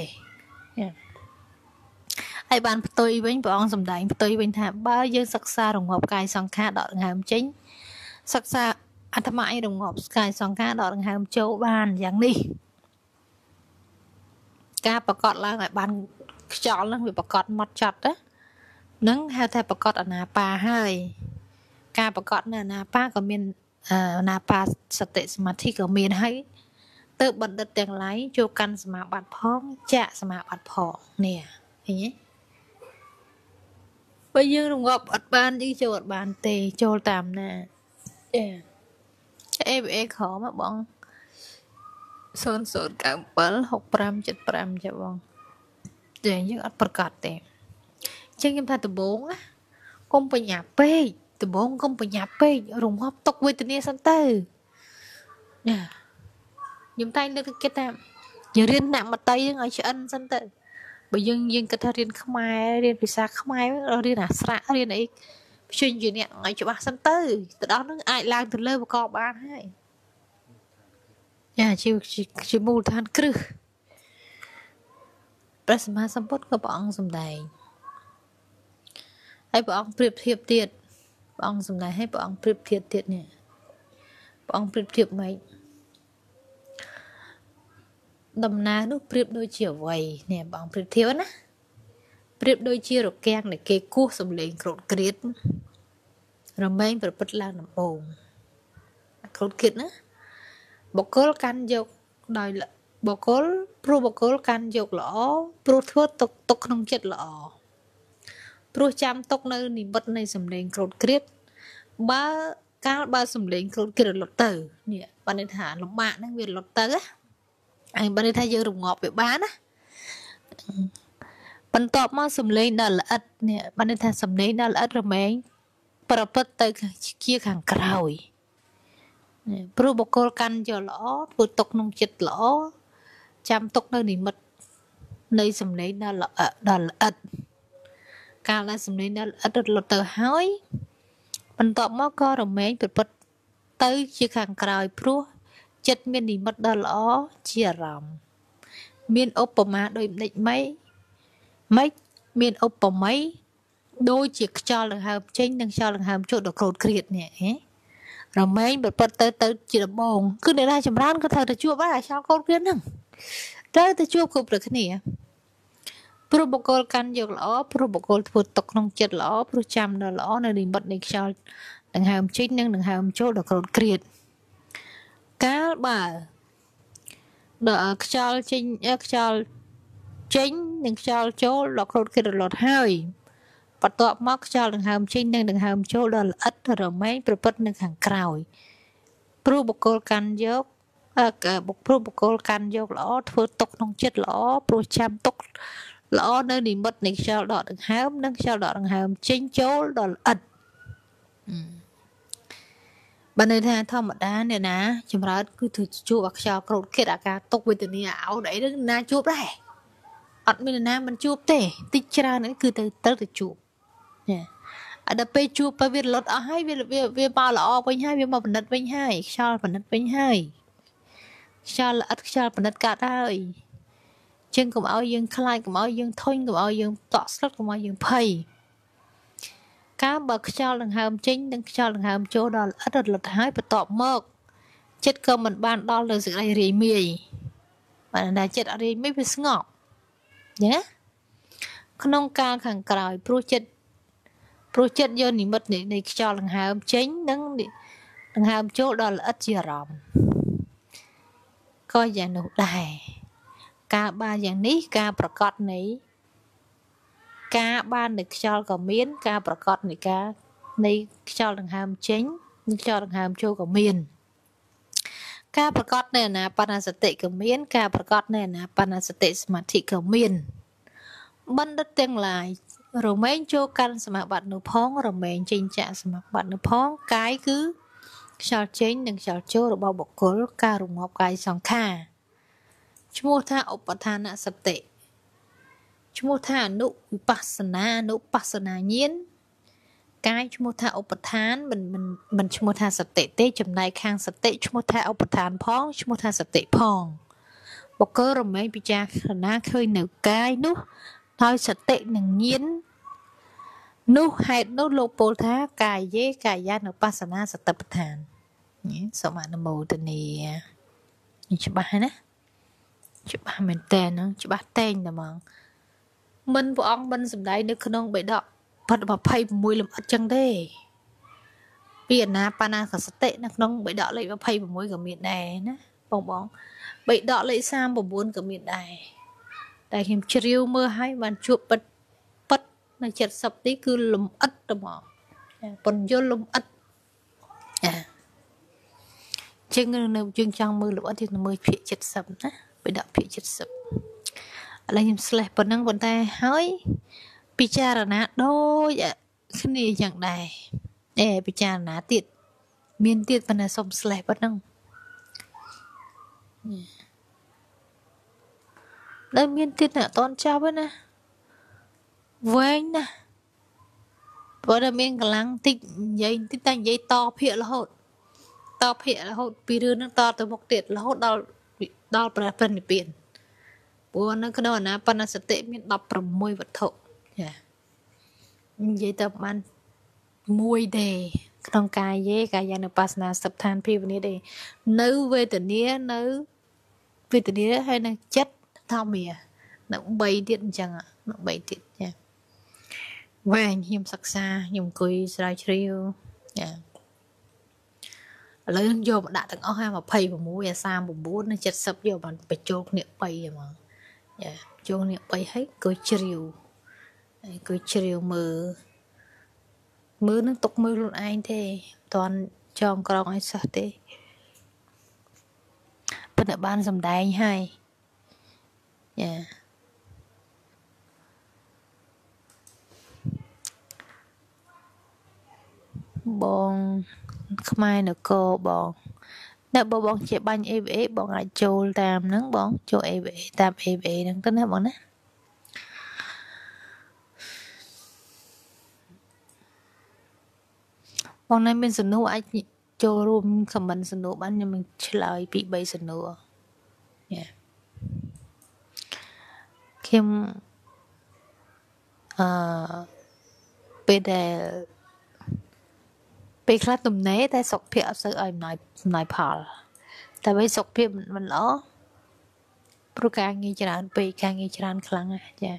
ไอ้บ้านตัวอีเวนต์บอกสมได้ตัวอีเวนต์ถามบ้ายังศึกษาหลงหอบกายสองข้าดอกงามchínhศึกษาอัตมาไอ้หลงหอบกายสองข้าดอกงามโจบ้านอย่างนี้กาประกอบแล้วไอ้บ้านจอดแล้วมีประกอบมัดจัดนะนั่งให้แต่ประกอบอนาปาให้กาประกอบเนี่ยนาปาก็มีเอ่อนาปาสติสมาธิก็มีให้เติบบันดัดอย่างไรโจกันสมาบัติพ้องจะสมาบัติพ้องเนี่ยอย่างนี้bây giờ đồng ngọc ở ban đi cho ở ban tề cho tạm nè em em khó mà bọn sơn sơn cả bẩn học pram chật pram cho bọn để những ở bật cọt tề chân em thay từ bốn á không phải nhà pê từ bốn không phải nhà pê đồng ngọc tộc với tình yêu san tư nè nhúng tay lên cái tam giờ riêng nặng mặt tay ngồi cho ăn san tư bởi dân dân cái riêng không ai riêng vì sao không ai riêng là xã riêng ấy chuyên gì nè ngày chỗ bác sân tư từ đó nó ai làm từ lâu mà có bán hay nhà chiều chiều mù than cứ Prasma Samput có bọn dùng đầy hay bọn priệp thiệp tiệt bọn dùng đầy hay bọn priệp thiệp tiệt nè bọn priệp thiệp mấy đầm na nó priệp đôi chiều vầy nè bọn priệp thiếu á priệp đôi chia rồi keng này kê cua xong lên cột kiệt rồi mấy phải bật lan làm ồn cột kiệt á bọc cố can dọc đòi là bọc cố pro bọc cố can dọc lõ pro thua tục tục không chết lõ pro chăm tục nơi nỉ bật này xong lên cột kiệt ba cá ba xong lên cột kiệt lọt tử nè bạn nên thả lọt bạn nó việc lọt tử á anh bạn nên thay dưa rụng ngọt để bán á bạn tọt mà sầm lên đó là ớt nè bạn nên thay sầm lên đó là ớt rồi mấy para bớt tới kia hàng cày pro bọc cô căn cho lõ vừa tộc nông chật lõ chăm tộc nơi nỉ mật nơi sầm lên đó là đó là ớt cả là sầm lên đó là ớt lọt tờ hói bạn tọt mà có rồi mấy para bớt tới kia hàng cày pro chất miên nỉ mật đó lõ chia rầm miên ốp mà đôi định mấy mấy miền ốc bò mấy đôi chiếc cho lần hàm chính đang cho lần hàm chỗ được cột kiệt nè rồi mấy bật bật tới tới chỉ là bồn cứ để ra chấm ran cứ thời là chua bắt là sao cột kiệt nè tới tới chua cột được cái này protocol can dược lõ protocol vượt tộc nông chật lõ pro chăm đó lõ này đi bật đi cho lần hàm chính đang lần hàm chỗ được cột kiệt cá bà đỡ cho chính cho chính đừng cho chỗ lọt lọt kia lọt hơi và tọa móc cho đừng hàm chính đừng đừng hàm chỗ đó là ít rồi mấy bật bật đừng hàng cào ព្រោះបុគ្គលកាន់យកបុគ្គលបុគ្គលកាន់យកល្អធ្វើទុកក្នុងចិត្តល្អព្រោះចាំទុកល្អនៅនិមិត្តនៃខ្យល់ដកដង្ហើមនិងខ្យល់ដកដង្ហើមចេញចូលដល់ល្អិតបើន័យថាធម្មតាអ្នកណាចម្រើនគឺធ្វើជួបអាខ្យល់ក្រោតគិតអាការទុកវេទនាអោដអីនឹងណាជួបដែរអត់មានណាមិនជួបទេតិចច្រើនហ្នឹងគឺទៅត្រូវទៅជួបណាអត់ដល់ពេលជួបទៅវារលត់អស់ហើយវាវាវាមកល្អវិញហើយវាមកបណ្ឌិតវិញហើយខ្យល់បណ្ឌិតវិញហើយខ្យល់ល្អិតខ្យល់បណ្ឌិតកាត់ហើយចឹងកុំឲ្យយើងខ្លាចកុំឲ្យយើងធុញកុំឲ្យយើងតក់ស្លុតកុំឲ្យយើងភ័យកាលបើខ្យល់ដង្ហើមចេញនិងខ្យល់ដង្ហើមចូលដល់ល្អិតរលត់ហើយបន្ទាប់មកចិត្តក៏មិនបានដល់ទៅសេចក្តីរាយមាយបានតែចិត្តអត់រាយមាយវាស្ងប់ណាក្នុងកាលខាងក្រោយព្រោះចិត្តព្រោះចិត្តយកនិមិត្តនៃខ្យល់ដង្ហើមចេញនិងដង្ហើមចូលដល់ល្អិតជាអារម្មណ៍ក៏យ៉ាងនោះដែរការបានយ៉ាងនេះការប្រកបនៃការបាននៃខ្យល់ក៏មានការប្រកបនៃការនៃខ្យល់ដង្ហើមចេញនិងខ្យល់ដង្ហើមចូលក៏មានការប្រកបនៃអានាបានសតិក៏មានការប្រកបនៃអានាបានសតិសមាធិក៏មានបណ្ឌិតទាំងឡាយរមែងចូលកាន់សមាបត្តិនោះផងរមែងចេញចាក់សមាបត្តិនោះផងកាយគឺខ្យល់ចេញនិងខ្យល់ចូលរបស់បុគ្គលការរងាប់កាយសង្ខារឈ្មោះថាឧបធានសតិឈ្មោះថាអនុវិបស្សនាអនុបស្សនាញាណកាយឈ្មោះថាឧបធានមិនមិនមិនឈ្មោះថាសតិទេចំណែកខាងសតិឈ្មោះថាឧបធានផងឈ្មោះថាសតិផងបុគ្គលរមែងពិចារណាឃើញនៅកាយនោះដោយសតិនិងញាណនោះហេតុនោះលោកពោលថាកាយេកាយានុបស្សនាសតិប្បដ្ឋានសូមអនុមោទនានេះច្បាស់ហើយណាច្បាស់មែនតើហ្នឹងច្បាស់តែងតែហ្មងមិនព្រះអង្គមិនសំដែងនៅក្នុងបេដកបទยี่สิบหกលំអិតចឹងទេពីអាណាបាណាសតិនៅក្នុងបេដកលេខยี่สิบหกក៏មានដែរណាបងបងបេដកលេខสามสิบเก้าក៏មានដែរតែខ្ញុំជ្រាវមើលឲ្យបានជួបពិតពិតនៅเจ็ดสิบនេះគឺលំអិតតែហ្មងពន្យល់លំអិតអាជាងនៅយើងចង់មើលលំអិតយើងមើលភាគเจ็ดสิบណាបេដកភាគเจ็ดสิบឥឡូវខ្ញុំស្លេះប៉ុណ្ណឹងប៉ុន្តែហើយពិចារណាដូចគ្នាយ៉ាងដែរអេពិចារណាទៀតមានទៀតប៉ុន្តែសុំស្លេះប៉ុណ្ណឹងដល់មានទៀតអត់តន់ចាប់ទេណាវែងណាព្រោះតែមានកម្លាំងតិចនិយាយតិចតែនិយាយតភាករហូតតភាករហូតពីរឿងហ្នឹងតទៅមុខទៀតរហូតដល់ដល់ព្រះព្រះនិព្វានព្រោះនៅក្នុងអាណាបនសតិមានដប់ប្រាំមួយវត្ថុចានិយាយទៅបានមួយទេក្នុងកាយទេកាយានុបស្សនាសព្ឋានភាវនាទេនៅវេទនានៅវេទនាហើយនៅចិត្តធម្មានៅបីទៀតអញ្ចឹងនៅបីទៀតចាវែងខ្ញុំសិក្សាខ្ញុំអង្គុយស្រាវជ្រាវចាឥឡូវយកមកដាក់ទាំងអស់ហើយยี่สิบหกអាสามสิบเก้าនិងเจ็ดสิบយកបានបញ្ចូលគ្នាបីហ្មងចាចូលគ្នាបីហើយក៏ជ្រាវហើយក៏ជ្រាវមើលមើលនឹងទុកមើលខ្លួនឯងទេមិនតាន់ចងក្រងឲ្យសោះទេប៉ុន្តែបានសម្ដែងហើយចាបងខ្មែរនគរបងតែបើបងជាបាញ់ เอ วี เอ បងអាចចូលតាមហ្នឹងបងចូល เอ วี เอ តាម เอ วี เอ ហ្នឹងទៅណាបងណាបងណាមានសំណួរអាចចូលរួមខមមិនសំណួរបានខ្ញុំនឹងឆ្លើយពីរបីសំណួរយ៉ាខ្ញុំអឺពេលដែលពេលខ្លះទំនេរតែសុខភាពអត់សូវឲ្យអំណោយអំណោយផលតែបើសុខភាពមិនល្អព្រោះការងារច្រើនពេកការងារច្រើនខ្លាំងណាស់ចា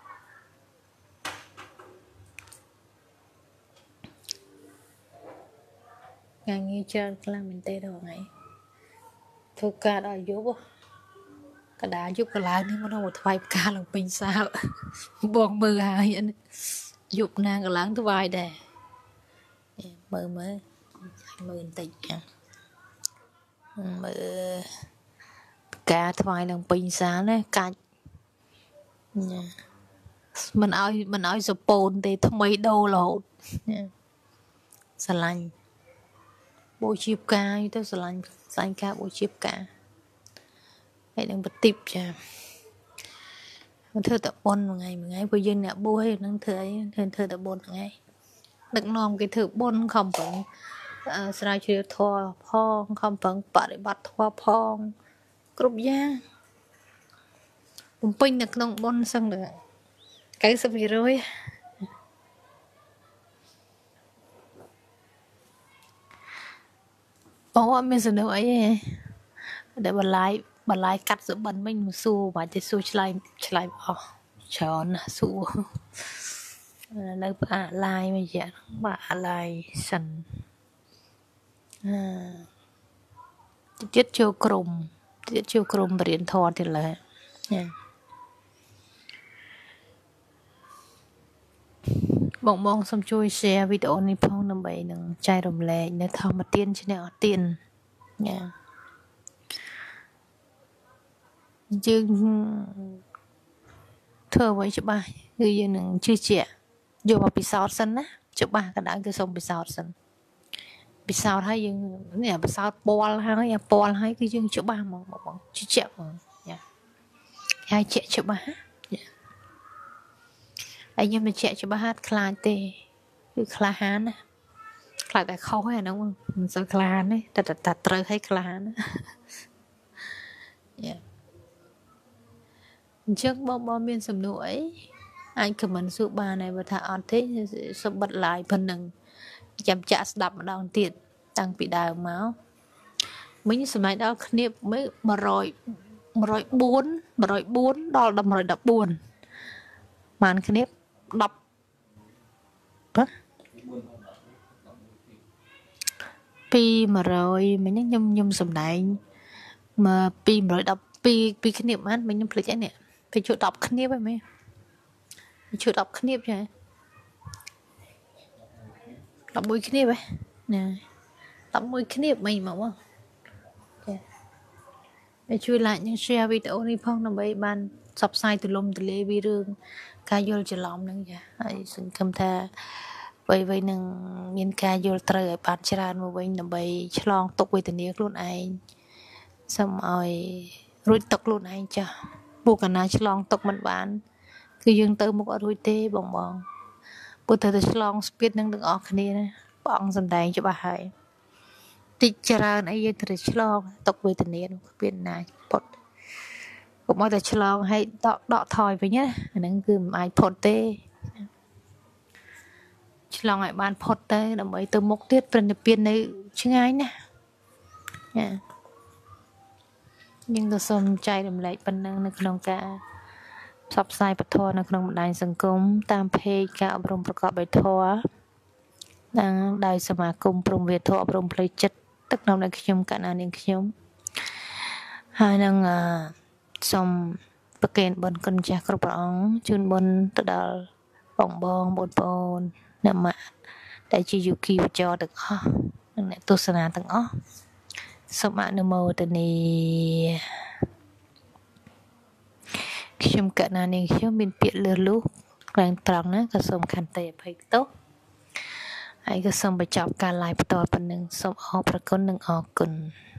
ការងារច្រើនខ្លាំងមែនទេដល់ថ្ងៃធ្វើការដល់យប់កដាយប់កន្លែងនេះមកដល់ថ្វាយផ្កាឡើងពេញសាលបងមើលហើយយប់ណាកន្លែងថ្វាយដែរមើលមើលមើលបន្តិចមើលការថ្វាយនឹងពេញសាលណាកាច់មិនឲ្យមិនឲ្យសពូនទេថ្មីដូររហូតស្រឡាញ់បូជាផ្កាទៅស្រឡាញ់ស្លាញ់ការបូជាផ្កាហើយនឹងបតិបចាមិនធ្វើតែប៉ុនមួយថ្ងៃមួយថ្ងៃព្រោះយើងអ្នកបួសឯនឹងធ្វើអីធ្វើធ្វើតែប៉ុនថ្ងៃដឹកនាំគេធ្វើប៉ុនខំប្រឹងស្រាវជ្រាវធម៌ផងខំប្រឹងបប្រតិបត្តិធម៌ផងគ្រប់យ៉ាងបំពេញនៅក្នុងប៉ុនសឹងតែ九十ភាគរយបងអត់មានសំណួរអីទេតែបន្លាយបន្លាយកាត់សុបិនមិញមកសួរបាច់ទៅសួរឆ្លើយឆ្លើយអស់ច្រើនណាស់សួរនៅផ្អាកឡាយមួយយ៉ាងបាទអាឡាយសិនអឺទៀតចូលក្រុមទៀតចូលក្រុមបរិញ្ញាធម៌ទៀតឡើយចាបងបងសូមជួយ share វីដេអូនេះផងដើម្បីនឹងចែករំលែកនៅធម្មទានឈ្នះអត់ទានចាយើងធ្វើអ្វីច្បាស់គឺយើងនឹងជឿជាក់យកមកពិសោធន៍សិនណាច្បាស់ក៏ដោយគឺសូមពិសោធន៍សិនពិសោធន៍ហើយយើងនេះពិសោធន៍ពណ៌ហើយអាពណ៌ហើយគឺយើងច្បាស់ហ្មងបងជឿជាក់ហ្មងចាហើយជាក់ច្បាស់ចាហើយខ្ញុំបញ្ជាក់ច្បាស់ហាត់ខ្លាចទេគឺក្លាហានណាខ្លាចតែខុសហ្នឹងអាហ្នឹងមិនសូវក្លាហានទេតែតែត្រូវឲ្យក្លាហានណាយ៉ាអញ្ចឹងបងបងមានសំណួរអីអាចខមមិនសួរបានហើយបើថាអត់ទេសុំបិទ live ប៉ុណ្ណឹងចាំចាក់ស្ដាប់ម្ដងទៀតតាំងពីដើមមកមិញសម្រាប់ដល់គ្នាមើល100 104 104ដល់114បានគ្នា10បាទពី100មិញខ្ញុំខ្ញុំសំដែងមកពី112ពីគ្នាបានមិញខ្ញុំភ្លេចអីនេះពេលជួ10គ្នាហ្នឹងមែនជួ10គ្នាចា11គ្នាហ៎ណា11គ្នាមិញមកបងចាហើយជួយ like និង share វីដេអូនេះផងដើម្បីបានផ្សព្វផ្សាយទូលំទូលាយពីរឿងការយល់ច្រឡំហ្នឹងចាហើយសង្ឃឹមថាអ្វីៗនឹងមានការយល់ត្រូវឲ្យបានច្រើនមកវិញដើម្បីឆ្លងទុក្ខវេទនាខ្លួនឯងសូមឲ្យរួចទុក្ខខ្លួនឯងចាស់ពួកកណាឆ្លងទុក្ខមិនបានគឺយើងទៅមុខអត់រួចទេបងបងពុទ្ធទៅឆ្លងស្ពាតនឹងទាំងអស់គ្នាណាព្រះអង្គសម្ដែងច្បាស់ហើយតិចច្រើនអីយើងត្រូវឆ្លងទុក្ខវេទនានោះគ្មានណាផុតកុំឲ្យតែឆ្លងឲ្យដកដកថយវិញណាអាហ្នឹងគឺមិនអាចផុតទេឆ្លងឲ្យបានផុតទៅដើម្បីទៅមុខទៀតព្រះនិព្វាននៅឆ្ងាយណាស់ចាយើងក៏សូមចែករំលែកប៉ុណ្ណឹងនៅក្នុងការផ្សព្វផ្សាយពធនៅក្នុងបណ្ដាញសង្គមតាមเพจការអប់រំប្រកបដោយធម៌និងដោយសមាគមព្រំវិធអប់រំផ្លូវចិត្តទឹកនាំនៅខ្ញុំកណ្ណានាងខ្ញុំហើយនឹងសូមប្រគេនបុណ្យគុណចាស់គ្រប់ព្រះអង្គជូនបុណ្យទៅដល់បងបងបងប្អូនអ្នកម៉ាក់ដែលជាយុគីវចរទាំងអស់និងអ្នកទស្សនាទាំងអស់សូមអនុមោទនាខ្ញុំកណ្ណានាងខ្ញុំមានពាក្យលឺលុះក្លែងត្រង់ណាក៏សូមខន្តីអភ័យទោសហើយក៏សូមបញ្ចប់ការ live បន្តប៉ុណ្្នឹងសូមអរព្រគុណនិងអរគុណ